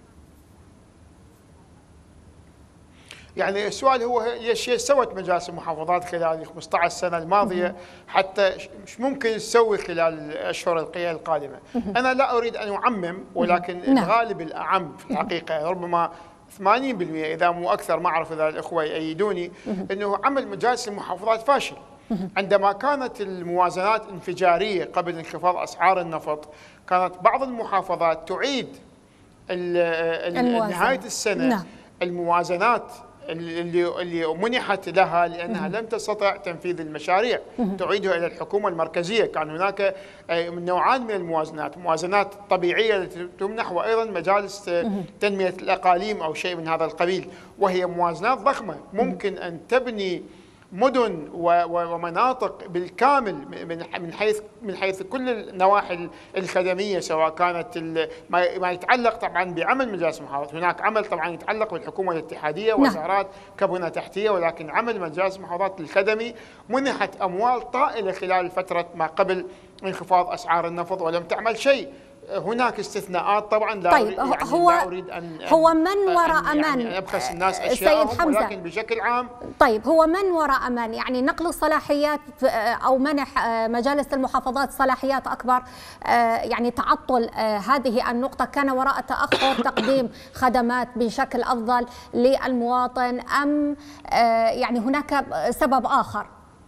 Speaker 3: يعني السؤال هو ايش سوت مجالس المحافظات خلال 15 سنه الماضيه حتى مش ممكن تسوي خلال الاشهر القادمه. انا لا اريد ان اعمم، ولكن الغالب الاعم في الحقيقه ربما 80% اذا مو اكثر، ما اعرف اذا الاخوه يأيدوني، انه عمل مجالس المحافظات فاشل. عندما كانت الموازنات انفجاريه قبل انخفاض اسعار النفط، كانت بعض المحافظات تعيد نهايه السنه الموازنات اللي منحت لها لأنها لم تستطع تنفيذ المشاريع، تعيدها إلى الحكومة المركزية. كان هناك نوعان من الموازنات، موازنات طبيعية التي تمنح، وأيضا مجالس تنمية الأقاليم أو شيء من هذا القبيل، وهي موازنات ضخمة ممكن أن تبني مدن ومناطق بالكامل من حيث كل النواحي الخدميه، سواء كانت ما يتعلق طبعا بعمل مجالس المحافظات. هناك عمل طبعا يتعلق بالحكومه الاتحاديه وزارات كبنى تحتيه، ولكن عمل مجالس المحافظات الخدمي منحت اموال طائله خلال فتره ما قبل انخفاض اسعار النفط ولم تعمل شيء. هناك استثناءات طبعا، لا
Speaker 1: طيب
Speaker 3: يعني
Speaker 1: لا
Speaker 3: أريد أن
Speaker 1: هو من وراء
Speaker 3: يعني
Speaker 1: من
Speaker 3: أبخس الناس أشياءهم، ولكن بشكل عام.
Speaker 1: طيب هو من وراء من؟ يعني نقل الصلاحيات أو منح مجالس المحافظات صلاحيات أكبر، يعني تعطل هذه النقطة كان وراء تأخر تقديم خدمات بشكل أفضل للمواطن، أم يعني هناك سبب آخر؟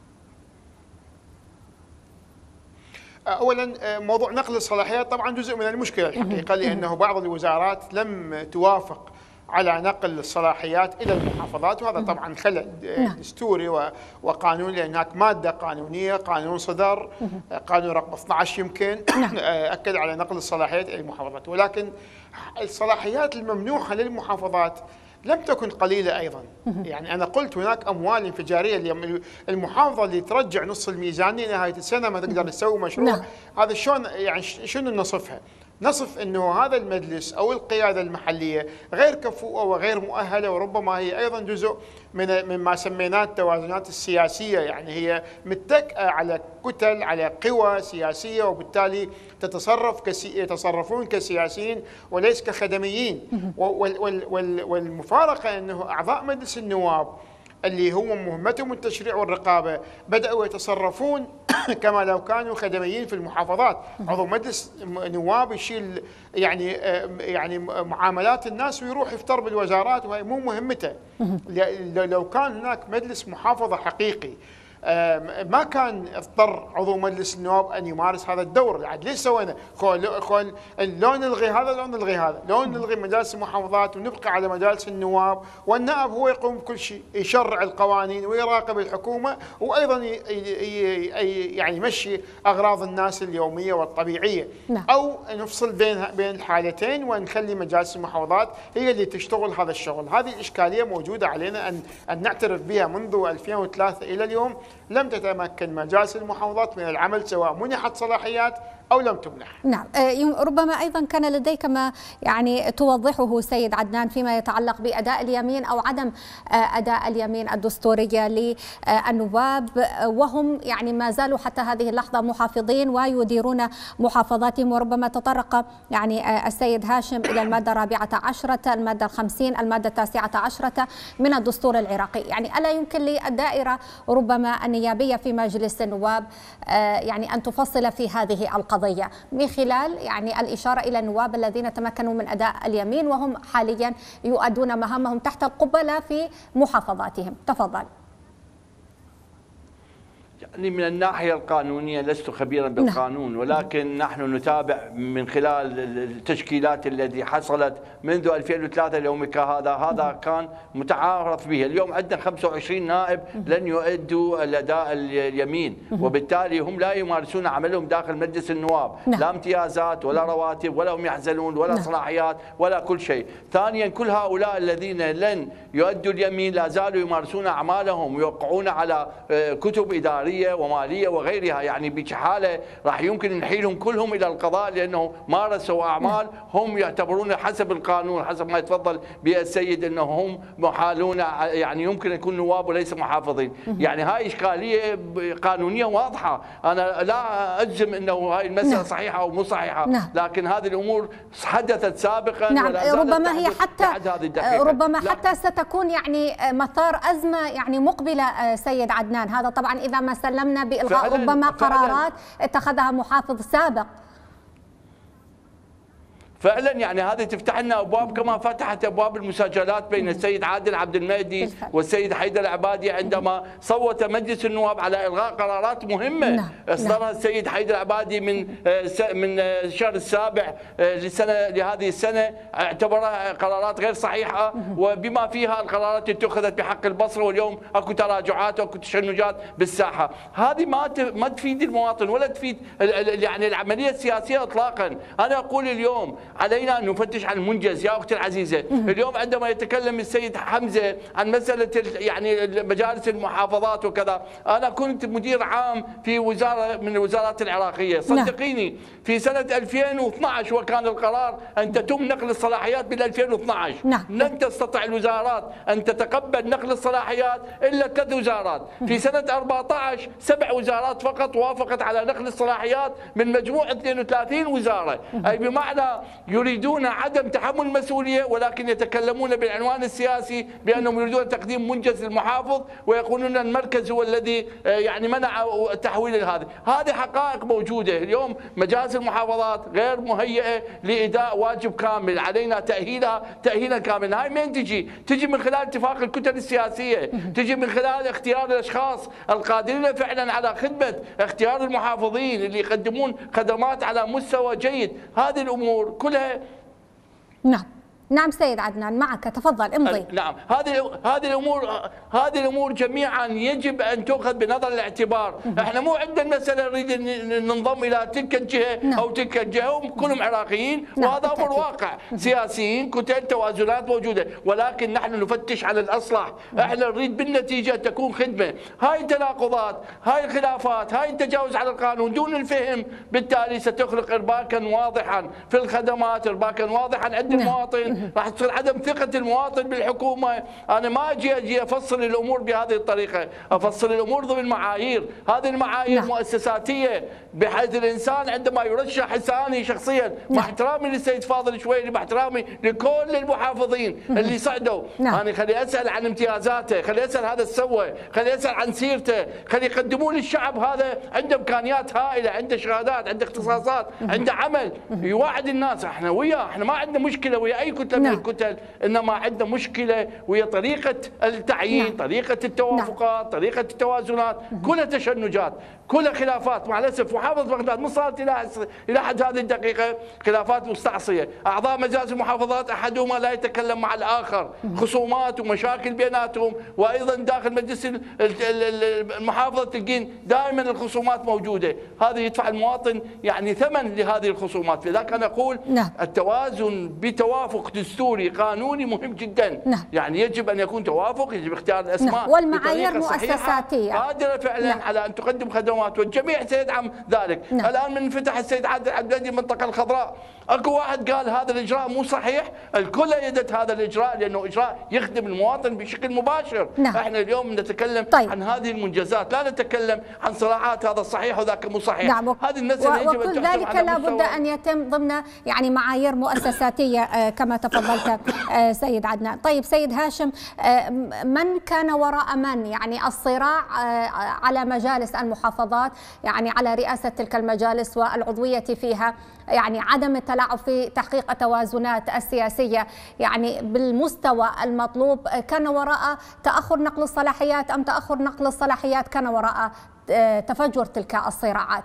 Speaker 3: اولا موضوع نقل الصلاحيات طبعا جزء من المشكله الحقيقه، لانه بعض الوزارات لم توافق على نقل الصلاحيات الى المحافظات، وهذا طبعا خلل دستوري وقانوني، لان هناك ماده قانونيه، قانون صدر، قانون رقم 12 يمكن اكد على نقل الصلاحيات الى المحافظات. ولكن الصلاحيات الممنوحه للمحافظات لم تكن قليلة أيضا. يعني أنا قلت هناك أموال انفجارية، المحافظة اللي ترجع نص الميزانية نهاية السنة ما تقدر تسوي مشروع. هذا شلون يعني شنو نصفها؟ نصف أنه هذا المجلس أو القيادة المحلية غير كفؤة وغير مؤهلة، وربما هي أيضا جزء مما سميناه التوازنات السياسية. يعني هي متكئة على كتل، على قوى سياسية، وبالتالي يتصرفون كسياسيين وليس كخدميين. والمفارقة أنه أعضاء مجلس النواب اللي هو مهمتهم التشريع والرقابة بدأوا يتصرفون كما لو كانوا خدميين في المحافظات. عضو مجلس نواب يشيل يعني معاملات الناس ويروح يفتر بالوزارات، وهي مو مهمته. لو كان هناك مجلس محافظة حقيقي ما كان اضطر عضو مجلس النواب ان يمارس هذا الدور. يعني ليش سوينا؟ لو نلغي هذا، لو نلغي هذا، لو نلغي مجالس المحافظات ونبقى على مجالس النواب، والنائب هو يقوم بكل شيء، يشرع القوانين ويراقب الحكومه، وايضا يعني يمشي اغراض الناس اليوميه والطبيعيه. او نفصل بين الحالتين ونخلي مجالس المحافظات هي اللي تشتغل هذا الشغل. هذه الاشكاليه موجوده علينا ان نعترف بها. منذ 2003 الى اليوم لم تتمكن مجالس المحافظات من العمل، سواء منحت صلاحيات أو لم تمنح.
Speaker 1: نعم، ربما أيضا كان لديك ما يعني توضحه سيد عدنان فيما يتعلق بأداء اليمين أو عدم أداء اليمين الدستورية للنواب، وهم يعني ما زالوا حتى هذه اللحظة محافظين ويديرون محافظاتهم، وربما تطرق يعني السيد هاشم إلى المادة 14، المادة 50، المادة 19 من الدستور العراقي. يعني ألا يمكن للدائرة ربما النيابية في مجلس النواب يعني أن تفصل في هذه القضية من خلال يعني الإشارة إلى النواب الذين تمكنوا من أداء اليمين وهم حاليا يؤدون مهامهم تحت القبلة في محافظاتهم؟ تفضل.
Speaker 4: يعني من الناحية القانونية لست خبيرا بالقانون، ولكن نحن نتابع من خلال التشكيلات التي حصلت منذ 2003 ليومك هذا كان متعارف به. اليوم عندنا 25 نائب لن يؤدوا الأداء اليمين، وبالتالي هم لا يمارسون عملهم داخل مجلس النواب، لا امتيازات ولا رواتب ولا هم يحزلون ولا صلاحيات ولا كل شيء. ثانيا، كل هؤلاء الذين لن يؤدوا اليمين لا زالوا يمارسون أعمالهم ويوقعون على كتب إدارية ومالية وغيرها، يعني بحالة راح يمكن نحيلهم كلهم إلى القضاء لأنه مارسوا أعمال هم يعتبرون حسب القانون، حسب ما يتفضل به السيد أنه هم محالون، يعني يمكن أن يكون نواب وليس محافظين. يعني هاي إشكالية قانونية واضحة. أنا لا أجزم أنه هاي المسألة صحيحة أو مو صحيحة، لكن هذه الأمور حدثت سابقا.
Speaker 1: ربما هي حتى ستكون يعني مثار أزمة يعني مقبلة سيد عدنان. هذا طبعا إذا ما سلمنا بإلغاء ربما قرارات اتخذها محافظ سابق.
Speaker 4: فعلا يعني هذه تفتح لنا ابواب كما فتحت ابواب المساجلات بين السيد عادل عبد المهدي والسيد حيدر العبادي عندما صوت مجلس النواب على الغاء قرارات مهمه اصدرها السيد حيدر العبادي من الشهر السابع لهذه السنه، اعتبرها قرارات غير صحيحه، وبما فيها القرارات التي اتخذت بحق البصره، واليوم اكو تراجعات واكو تشنجات بالساحه. هذه ما تفيد المواطن ولا تفيد يعني العمليه السياسيه اطلاقا. انا اقول اليوم علينا أن نفتش عن المنجز يا أختي العزيزة. اليوم عندما يتكلم السيد حمزة عن مسألة يعني مجالس المحافظات وكذا، أنا كنت مدير عام في وزارة من الوزارات العراقية، صدقيني في سنة 2012 وكان القرار أن تتم نقل الصلاحيات بال 2012. لن تستطيع الوزارات أن تتقبل نقل الصلاحيات إلا 3 وزارات. في سنة 14 7 وزارات فقط وافقت على نقل الصلاحيات من مجموع 32 وزارة، أي بمعنى يريدون عدم تحمل المسؤولية، ولكن يتكلمون بالعنوان السياسي بأنهم يريدون تقديم منجز للمحافظ، ويقولون المركز هو الذي يعني منع تحويل هذه حقائق موجودة. اليوم مجالس المحافظات غير مهيئة لإداء واجب كامل، علينا تأهيلها تأهيلا كاملا. هاي من تجي من خلال اتفاق الكتل السياسية، تجي من خلال اختيار الأشخاص القادرين فعلا على خدمة اختيار المحافظين اللي يقدمون خدمات على مستوى جيد. هذه الأمور كلها.
Speaker 1: نعم سيد عدنان معك، تفضل امضي.
Speaker 4: نعم، هذه الامور جميعا يجب ان تؤخذ بنظر الاعتبار. احنا مو عندنا مساله نريد ننضم الى تلك الجهه او تلك الجهه، هم كلهم عراقيين، وهذا امر واقع. سياسيين كتل توازنات موجوده، ولكن نحن نفتش على الاصلح. احنا نريد بالنتيجه تكون خدمه. هاي التناقضات، هاي الخلافات، هاي التجاوز على القانون دون الفهم، بالتالي ستخلق ارباكا واضحا في الخدمات، ارباكا واضحا عند المواطن، راح تصير عدم ثقة المواطن بالحكومة. أنا ما أجي أفصل الأمور بهذه الطريقة، أفصل الأمور ضمن معايير. هذه المعايير مؤسساتية، بحيث الإنسان عندما يرشح إنساني شخصيا، مع احترامي للسيد فاضل الشويلي، مع احترامي لكل المحافظين اللي صعدوا، أنا خلي أسأل عن امتيازاته، خلي أسأل هذا سوى، خلي أسأل عن سيرته، خلي يقدموا للشعب هذا عنده إمكانيات هائلة، عنده شهادات، عنده اختصاصات، عنده عمل، يوعد الناس. احنا وياه، احنا ما عندنا مشكلة ويا أي كتلة من الكتل، انما عندنا مشكله وهي طريقه التعيين، طريقه التوافقات، طريقه التوازنات، كلها تشنجات، كلها خلافات. مع الاسف محافظه بغداد ما صارت الى حد هذه الدقيقه خلافات مستعصيه. اعضاء مجالس المحافظات احدهما لا يتكلم مع الاخر، خصومات ومشاكل بيناتهم، وايضا داخل مجلس المحافظه تلقين دائما الخصومات موجوده. هذا يدفع المواطن يعني ثمن لهذه الخصومات. لذلك انا اقول التوازن بتوافق دستوري قانوني مهم جدا.
Speaker 1: نعم.
Speaker 4: يعني يجب ان يكون توافق، يجب اختيار الاسماء.
Speaker 1: نعم. والمعايير مؤسساتيه
Speaker 4: قادره فعلا
Speaker 1: نعم.
Speaker 4: على ان تقدم خدمات، والجميع سيدعم ذلك.
Speaker 1: نعم.
Speaker 4: الان من فتح السيد عادل العبدلي المنطقه الخضراء، اكو واحد قال هذا الاجراء مو صحيح، الكل ايدت هذا الاجراء لانه اجراء يخدم المواطن بشكل مباشر.
Speaker 1: نعم.
Speaker 4: احنا اليوم نتكلم عن هذه المنجزات، لا نتكلم عن صراعات هذا صحيح وذاك مو صحيح.
Speaker 1: نعم.
Speaker 4: هذه المساله يجب ان
Speaker 1: وكل
Speaker 4: تحسم
Speaker 1: ذلك
Speaker 4: على
Speaker 1: لابد ان يتم ضمن يعني معايير مؤسساتيه كما تفضلت سيد عدنان. طيب سيد هاشم، من كان وراء من؟ يعني الصراع على مجالس المحافظات، يعني على رئاسه تلك المجالس والعضويه فيها، يعني عدم التلاعب في تحقيق التوازنات السياسيه يعني بالمستوى المطلوب، كان وراء تاخر نقل الصلاحيات ام تاخر نقل الصلاحيات كان وراء تفجر تلك الصراعات؟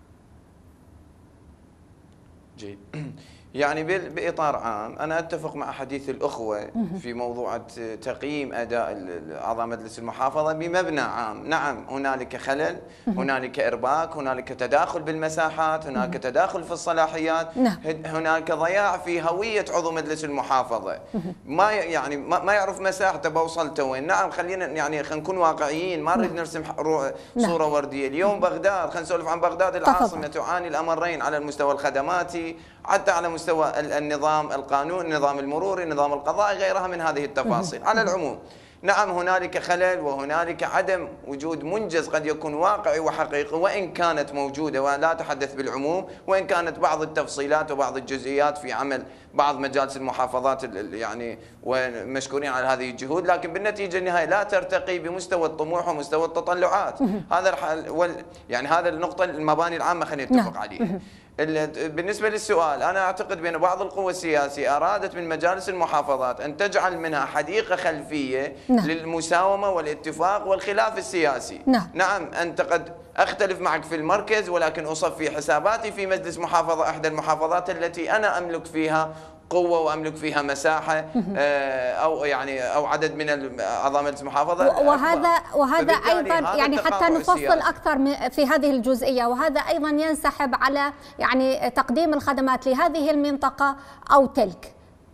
Speaker 5: جيد. يعني بإطار عام أنا أتفق مع حديث الأخوة في موضوع تقييم أداء أعضاء مجلس المحافظة بمبنى عام. نعم هنالك خلل، هنالك إرباك، هنالك تداخل بالمساحات، هنالك تداخل في الصلاحيات، هنالك ضياع في هوية عضو مجلس المحافظة. ما يعرف مساحته بوصلته وين. نعم خلينا نكون واقعيين، ما نريد نرسم صورة وردية. اليوم بغداد، خلينا نسولف عن بغداد العاصمة، تعاني الأمرين على المستوى الخدماتي حتى على مستوى النظام القانوني، النظام المروري، النظام القضائي، غيرها من هذه التفاصيل. على العموم نعم هنالك خلل وهنالك عدم وجود منجز قد يكون واقعي وحقيقي، وإن كانت موجودة، ولا أتحدث بالعموم، وإن كانت بعض التفصيلات وبعض الجزئيات في عمل بعض مجالس المحافظات يعني ومشكورين على هذه الجهود، لكن بالنتيجة النهائية لا ترتقي بمستوى الطموح ومستوى التطلعات. هذا يعني هذا النقطة المباني العامة خلينا نتفق عليها. بالنسبة للسؤال، أنا أعتقد بأن بعض القوى السياسية أرادت من مجالس المحافظات أن تجعل منها حديقة خلفية للمساومة والاتفاق والخلاف السياسي. نعم أنت قد أختلف معك في المركز، ولكن أصفي حساباتي في مجلس محافظة أحدى المحافظات التي أنا أملك فيها قوة وأملك فيها مساحة أو عدد من أعضاء مجلس المحافظة.
Speaker 1: وهذا أيضا يعني حتى نفصل أكثر في هذه الجزئية، وهذا أيضا ينسحب على يعني تقديم الخدمات لهذه المنطقة أو تلك.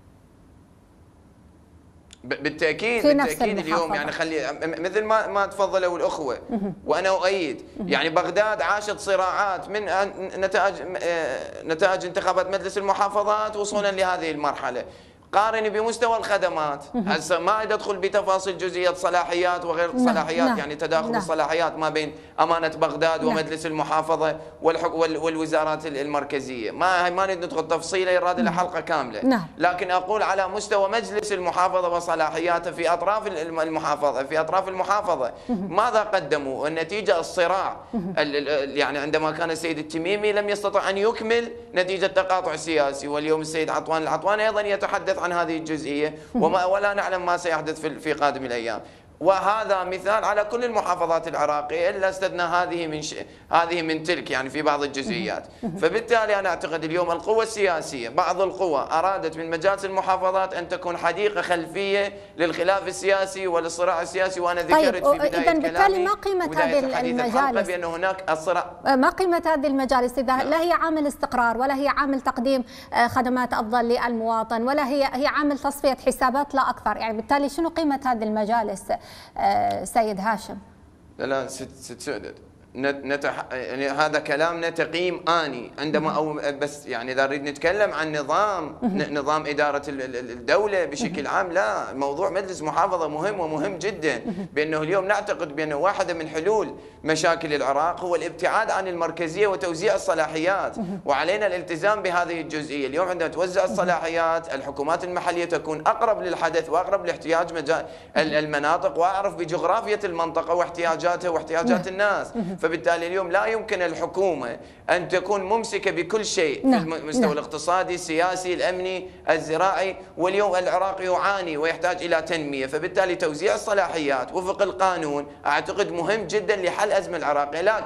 Speaker 5: بالتأكيد اليوم يعني مثل ما تفضلوا الأخوة وأنا أؤيد، يعني بغداد عاشت صراعات من نتاج انتخابات مجلس المحافظات وصولا لهذه المرحلة. قارني بمستوى الخدمات، هسه ما ادخل بتفاصيل جزئيات صلاحيات وغير صلاحيات، يعني تداخل الصلاحيات ما بين امانه بغداد ومجلس المحافظه والوزارات المركزيه، ما نريد ندخل تفصيله يراد لها حلقه كامله. لكن اقول على مستوى مجلس المحافظه وصلاحياته في اطراف المحافظه ماذا قدموا؟ النتيجه الصراع. يعني عندما كان السيد التميمي لم يستطع ان يكمل نتيجه تقاطع سياسي، واليوم السيد عطوان العطواني ايضا يتحدث عن هذه الجزئية، ولا نعلم ما سيحدث في قادم الأيام. وهذا مثال على كل المحافظات العراقية، إلا استثنى هذه من تلك، يعني في بعض الجزئيات. فبالتالي أنا أعتقد اليوم القوى السياسية، بعض القوى أرادت من مجالس المحافظات أن تكون حديقة خلفية للخلاف السياسي وللصراع السياسي. وأنا ذكرت في بداية كلامي
Speaker 1: بالتالي ما قيمة هذه المجالس؟
Speaker 5: بأن هناك الصراع.
Speaker 1: ما قيمة هذه المجالس إذا لا هي عامل استقرار، ولا هي عامل تقديم خدمات أفضل للمواطن، ولا هي عامل تصفية حسابات لا أكثر؟ يعني بالتالي شنو قيمة هذه المجالس سيد هاشم؟
Speaker 5: لا ست سعدت، يعني هذا كلامنا تقييم آني عندما بس يعني إذا نريد نتكلم عن نظام إدارة الدولة بشكل عام، لا، موضوع مجلس محافظة مهم ومهم جدا، بأنه اليوم نعتقد بأنه واحدة من حلول مشاكل العراق هو الابتعاد عن المركزية وتوزيع الصلاحيات، وعلينا الالتزام بهذه الجزئية. اليوم عندما توزع الصلاحيات الحكومات المحلية تكون أقرب للحدث وأقرب لاحتياج المناطق، وأعرف بجغرافية المنطقة واحتياجاتها واحتياجات الناس. فبالتالي اليوم لا يمكن الحكومة أن تكون ممسكة بكل شيء في المستوى الاقتصادي، السياسي، الأمني، الزراعي، واليوم العراق يعاني ويحتاج إلى تنمية. فبالتالي توزيع الصلاحيات وفق القانون أعتقد مهم جدا لحل أزمة العراقية، لكن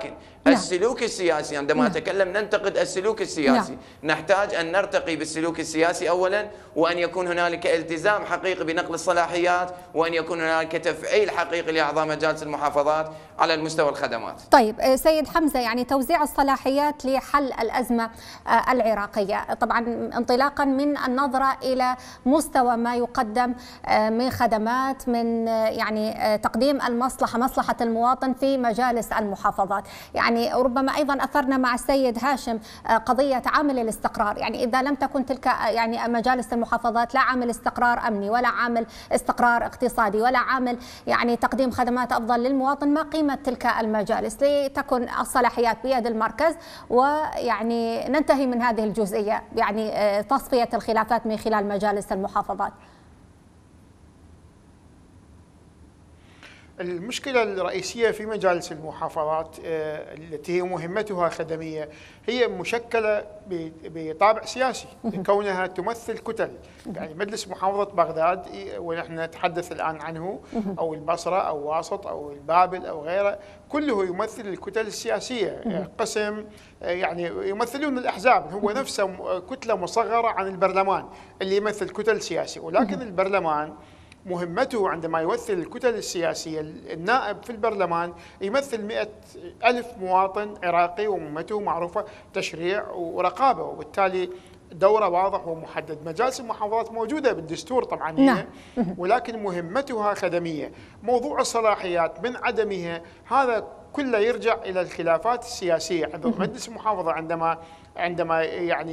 Speaker 5: السلوك السياسي. عندما نتكلم ننتقد السلوك السياسي، نحتاج أن نرتقي بالسلوك السياسي أولا، وأن يكون هنالك التزام حقيقي بنقل الصلاحيات، وأن يكون هنالك تفعيل حقيقي لأعضاء مجالس المحافظات على المستوى الخدمات.
Speaker 1: طيب سيد حمزة، يعني توزيع الصلاحيات لحل الأزمة العراقية، طبعا انطلاقا من النظرة إلى مستوى ما يقدم من خدمات، من يعني تقديم المصلحة، مصلحة المواطن في مجالس المحافظات. يعني ربما أيضا أثرنا مع السيد هاشم قضية عامل الاستقرار، يعني إذا لم تكن تلك يعني مجالس المحافظات لا عامل استقرار أمني ولا عامل استقرار اقتصادي ولا عامل يعني تقديم خدمات أفضل للمواطن، ما قيمة تلك المجالس؟ لتكن الصلاحيات بيد المركز ويعني ننتهي من هذه الجزئية، يعني تصفية الخلافات من خلال مجالس المحافظات.
Speaker 3: المشكلة الرئيسية في مجالس المحافظات التي هي مهمتها خدمية هي مشكلة بطابع سياسي، كونها تمثل كتل. يعني مجلس محافظة بغداد ونحن نتحدث الآن عنه، أو البصرة أو واسط أو البابل أو غيره، كله يمثل الكتل السياسية، قسم يعني يمثلون الأحزاب، هو نفسه كتلة مصغرة عن البرلمان اللي يمثل كتل سياسية. ولكن البرلمان مهمته عندما يمثل الكتل السياسية، النائب في البرلمان يمثل 100,000 مواطن عراقي، ومهمته معروفة تشريع ورقابة، وبالتالي دوره واضح ومحدد. مجالس المحافظات موجودة بالدستور طبعا هي، ولكن مهمتها خدمية. موضوع الصلاحيات من عدمها هذا كله يرجع إلى الخلافات السياسية. مجلس المحافظة عندما يعني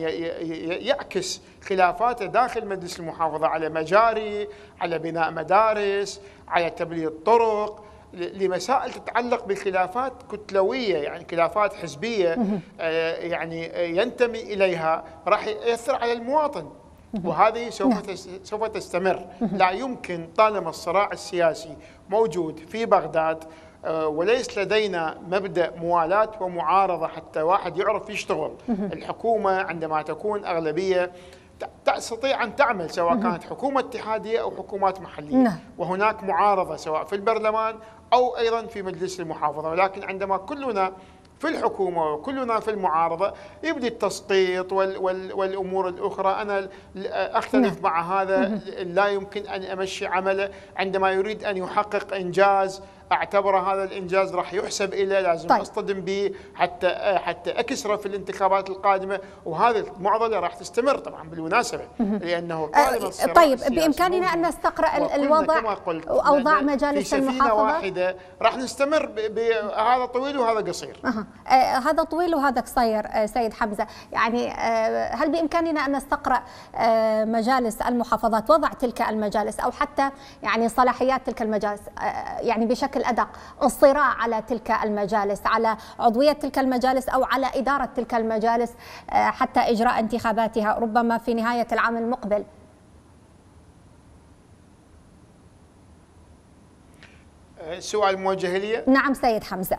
Speaker 3: يعكس خلافاته داخل مجلس المحافظة على مجاري، على بناء مدارس، على تبليد طرق، لمسائل تتعلق بخلافات كتلوية، يعني خلافات حزبية يعني ينتمي إليها، راح يأثر على المواطن، وهذه سوف تستمر. لا يمكن طالما الصراع السياسي موجود في بغداد وليس لدينا مبدأ موالاة ومعارضة حتى واحد يعرف يشتغل. الحكومة عندما تكون أغلبية تستطيع أن تعمل، سواء كانت حكومة اتحادية أو حكومات محلية، وهناك معارضة سواء في البرلمان أو أيضا في مجلس المحافظة. ولكن عندما كلنا في الحكومة وكلنا في المعارضة يبدي التسقيط والأمور الأخرى. أنا أختلف مع هذا، لا يمكن أن أمشي عمله. عندما يريد أن يحقق إنجاز اعتبر هذا الانجاز راح يحسب إليه، لازم اصطدم به حتى اكسره في الانتخابات القادمه، وهذه المعضله راح تستمر طبعا بالمناسبه، لانه
Speaker 1: طيب بامكاننا ان نستقرا الوضع واوضاع مجالس المحافظات
Speaker 3: واحده، راح نستمر بهذا طويل وهذا قصير.
Speaker 1: هذا طويل وهذا قصير. سيد حمزه، يعني هل بامكاننا ان نستقرا مجالس المحافظات، وضع تلك المجالس او حتى يعني صلاحيات تلك المجالس، يعني بشكل الأدق الصراع على تلك المجالس، على عضوية تلك المجالس أو على إدارة تلك المجالس حتى إجراء انتخاباتها ربما في نهاية العام المقبل؟
Speaker 3: السؤال موجه لي؟
Speaker 1: نعم سيد حمزة.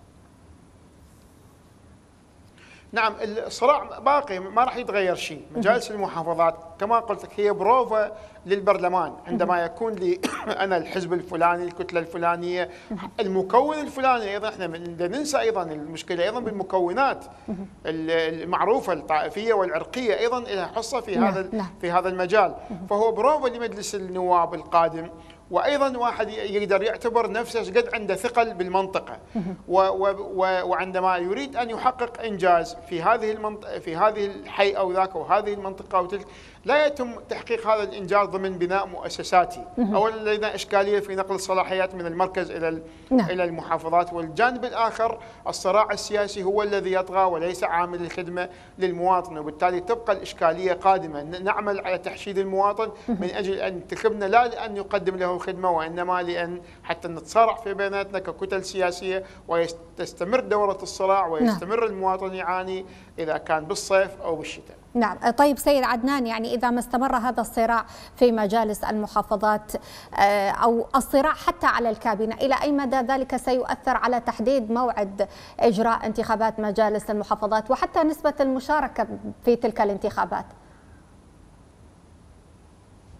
Speaker 3: نعم، الصراع باقي، ما راح يتغير شيء. مجالس المحافظات كما قلت لك هي بروفة للبرلمان. عندما يكون لي أنا الحزب الفلاني، الكتلة الفلانية، المكون الفلاني، أيضا احنا ننسى أيضا المشكلة أيضا بالمكونات المعروفة الطائفية والعرقية، أيضا لها حصة في هذا المجال. فهو بروفة لمجلس النواب القادم، وايضا واحد يقدر يعتبر نفسه قد عنده ثقل بالمنطقه، وعندما يريد ان يحقق انجاز في هذه الحي او ذاك او هذه المنطقه او تلك، لا يتم تحقيق هذا الانجاز ضمن بناء مؤسساتي. اولا لدينا اشكاليه في نقل الصلاحيات من المركز الى المحافظات، والجانب الاخر الصراع السياسي هو الذي يطغى وليس عامل الخدمه للمواطن، وبالتالي تبقى الاشكاليه قادمه. نعمل على تحشيد المواطن من اجل ان ينتخبنا، لا لان يقدم له خدمه، وانما لان حتى نتصارع في بيناتنا ككتل سياسيه، وتستمر دوره الصراع ويستمر المواطن يعاني اذا كان بالصيف او بالشتاء.
Speaker 1: نعم. طيب سيد عدنان، يعني إذا ما استمر هذا الصراع في مجالس المحافظات أو الصراع حتى على الكابينة، إلى أي مدى ذلك سيؤثر على تحديد موعد إجراء انتخابات مجالس المحافظات وحتى نسبة المشاركة في تلك الانتخابات؟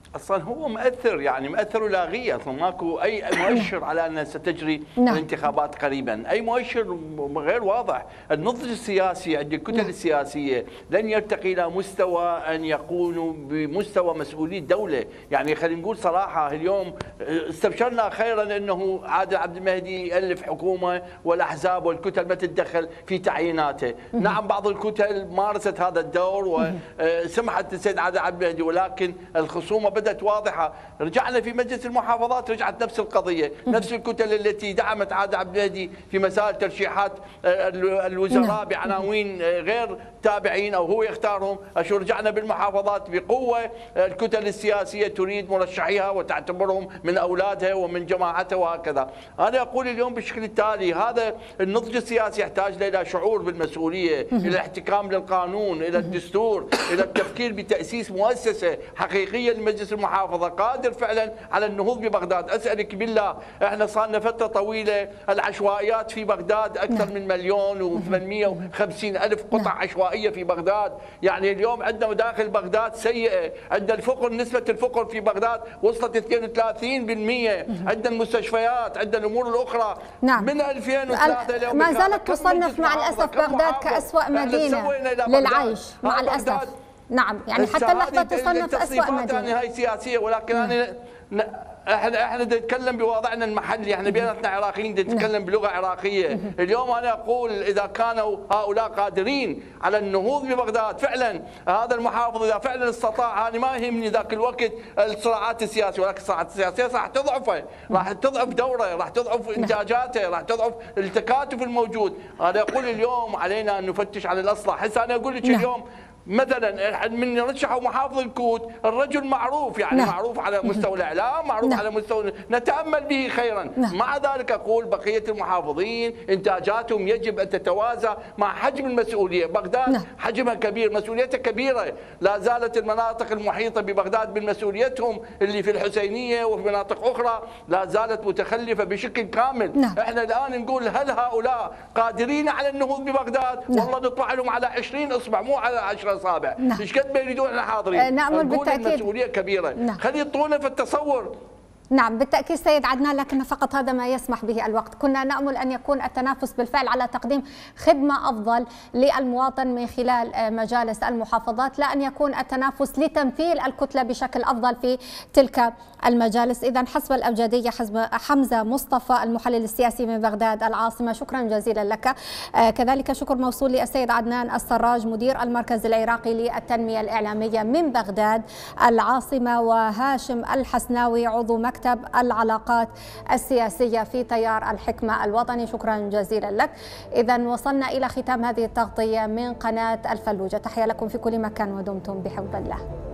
Speaker 4: اصلا هو مؤثر، يعني مؤثر ولا غير، اصلا ماكو اي مؤشر على ان ستجري الانتخابات قريبا، اي مؤشر غير واضح. النضج السياسي عند الكتل السياسيه لن يرتقي الى مستوى ان يكونوا بمستوى مسؤولي الدوله، يعني خلينا نقول صراحه اليوم استبشرنا خيرا انه عادل عبد المهدي يالف حكومه والاحزاب والكتل ما تتدخل في تعييناته. نعم بعض الكتل مارست هذا الدور وسمحت للسيد عادل عبد المهدي، ولكن الخصومه بدأت واضحة. رجعنا في مجلس المحافظات رجعت نفس القضية، نفس الكتل التي دعمت عادل عبد المهدي في مسائل ترشيحات الوزراء بعناوين غير تابعين أو هو يختارهم. أشو رجعنا بالمحافظات بقوة الكتل السياسية تريد مرشحيها وتعتبرهم من أولادها ومن جماعتها وهكذا. أنا أقول اليوم بالشكل التالي، هذا النضج السياسي يحتاج إلى شعور بالمسؤولية، إلى الاحتكام للقانون، إلى الدستور، إلى التفكير بتأسيس مؤسسة حقيقية لمجلس المحافظة قادر فعلا على النهوض ببغداد. أسألك بالله، احنا صار لنا فترة طويلة العشوائيات في بغداد أكثر من 1,850,000 قطع عشوائية في بغداد، يعني اليوم عندنا داخل بغداد سيئة، عندنا الفقر، نسبة الفقر في بغداد وصلت 32%، عندنا المستشفيات، عندنا الأمور الأخرى. من 2003
Speaker 1: ما زالت تصنف مع الأسف بغداد كأسوأ مدينة للعيش مع الأسف. نعم، يعني حتى اللحظة تصنف أسوأ مدينة.
Speaker 4: يعني هاي سياسية، ولكن احنا نتكلم بوضعنا المحلي، احنا بيناتنا عراقيين نتكلم بلغة عراقية. اليوم انا اقول اذا كانوا هؤلاء قادرين على النهوض ببغداد فعلا، هذا المحافظ اذا فعلا استطاع، انا ما يهمني ذاك الوقت الصراعات السياسية، ولكن الصراعات السياسية راح تضعفه، راح تضعف دوره، راح تضعف انتاجاته، راح تضعف التكاتف الموجود. انا اقول اليوم علينا ان نفتش على الاصلاح. هسه انا اقول لك اليوم مثلا من رشحوا محافظ الكوت الرجل معروف، يعني معروف على مستوى الاعلام، معروف على مستوى، نتامل به خيرا. مع ذلك اقول بقيه المحافظين انتاجاتهم يجب ان تتوازى مع حجم المسؤوليه. بغداد حجمها كبير، مسؤوليتها كبيره، لا زالت المناطق المحيطه ببغداد بمسؤوليتهم اللي في الحسينيه وفي مناطق اخرى لا زالت متخلفه بشكل كامل. احنا الان نقول هل هؤلاء قادرين على النهوض ببغداد؟ والله نطلع لهم على 20 اصبع مو على 10 اصابع. ايش قد ما يريدون احنا حاضرين.
Speaker 1: نأمل بالتأكيد
Speaker 4: المسؤوليه كبيره. خلي يطولنا في التصور.
Speaker 1: نعم بالتأكيد سيد عدنان، لكن فقط هذا ما يسمح به الوقت. كنا نأمل أن يكون التنافس بالفعل على تقديم خدمة أفضل للمواطن من خلال مجالس المحافظات، لا أن يكون التنافس لتمثيل الكتلة بشكل أفضل في تلك المجالس. إذا حسب الأبجدية حمزة مصطفى المحلل السياسي من بغداد العاصمة، شكرا جزيلا لك. كذلك شكر موصول للسيد عدنان السراج مدير المركز العراقي للتنمية الإعلامية من بغداد العاصمة، وهاشم الحسناوي عضو مكتب العلاقات السياسية في تيار الحكمة الوطني، شكرا جزيلا لك. إذا وصلنا إلى ختام هذه التغطية من قناة الفلوجة، تحية لكم في كل مكان ودمتم بحفظ الله.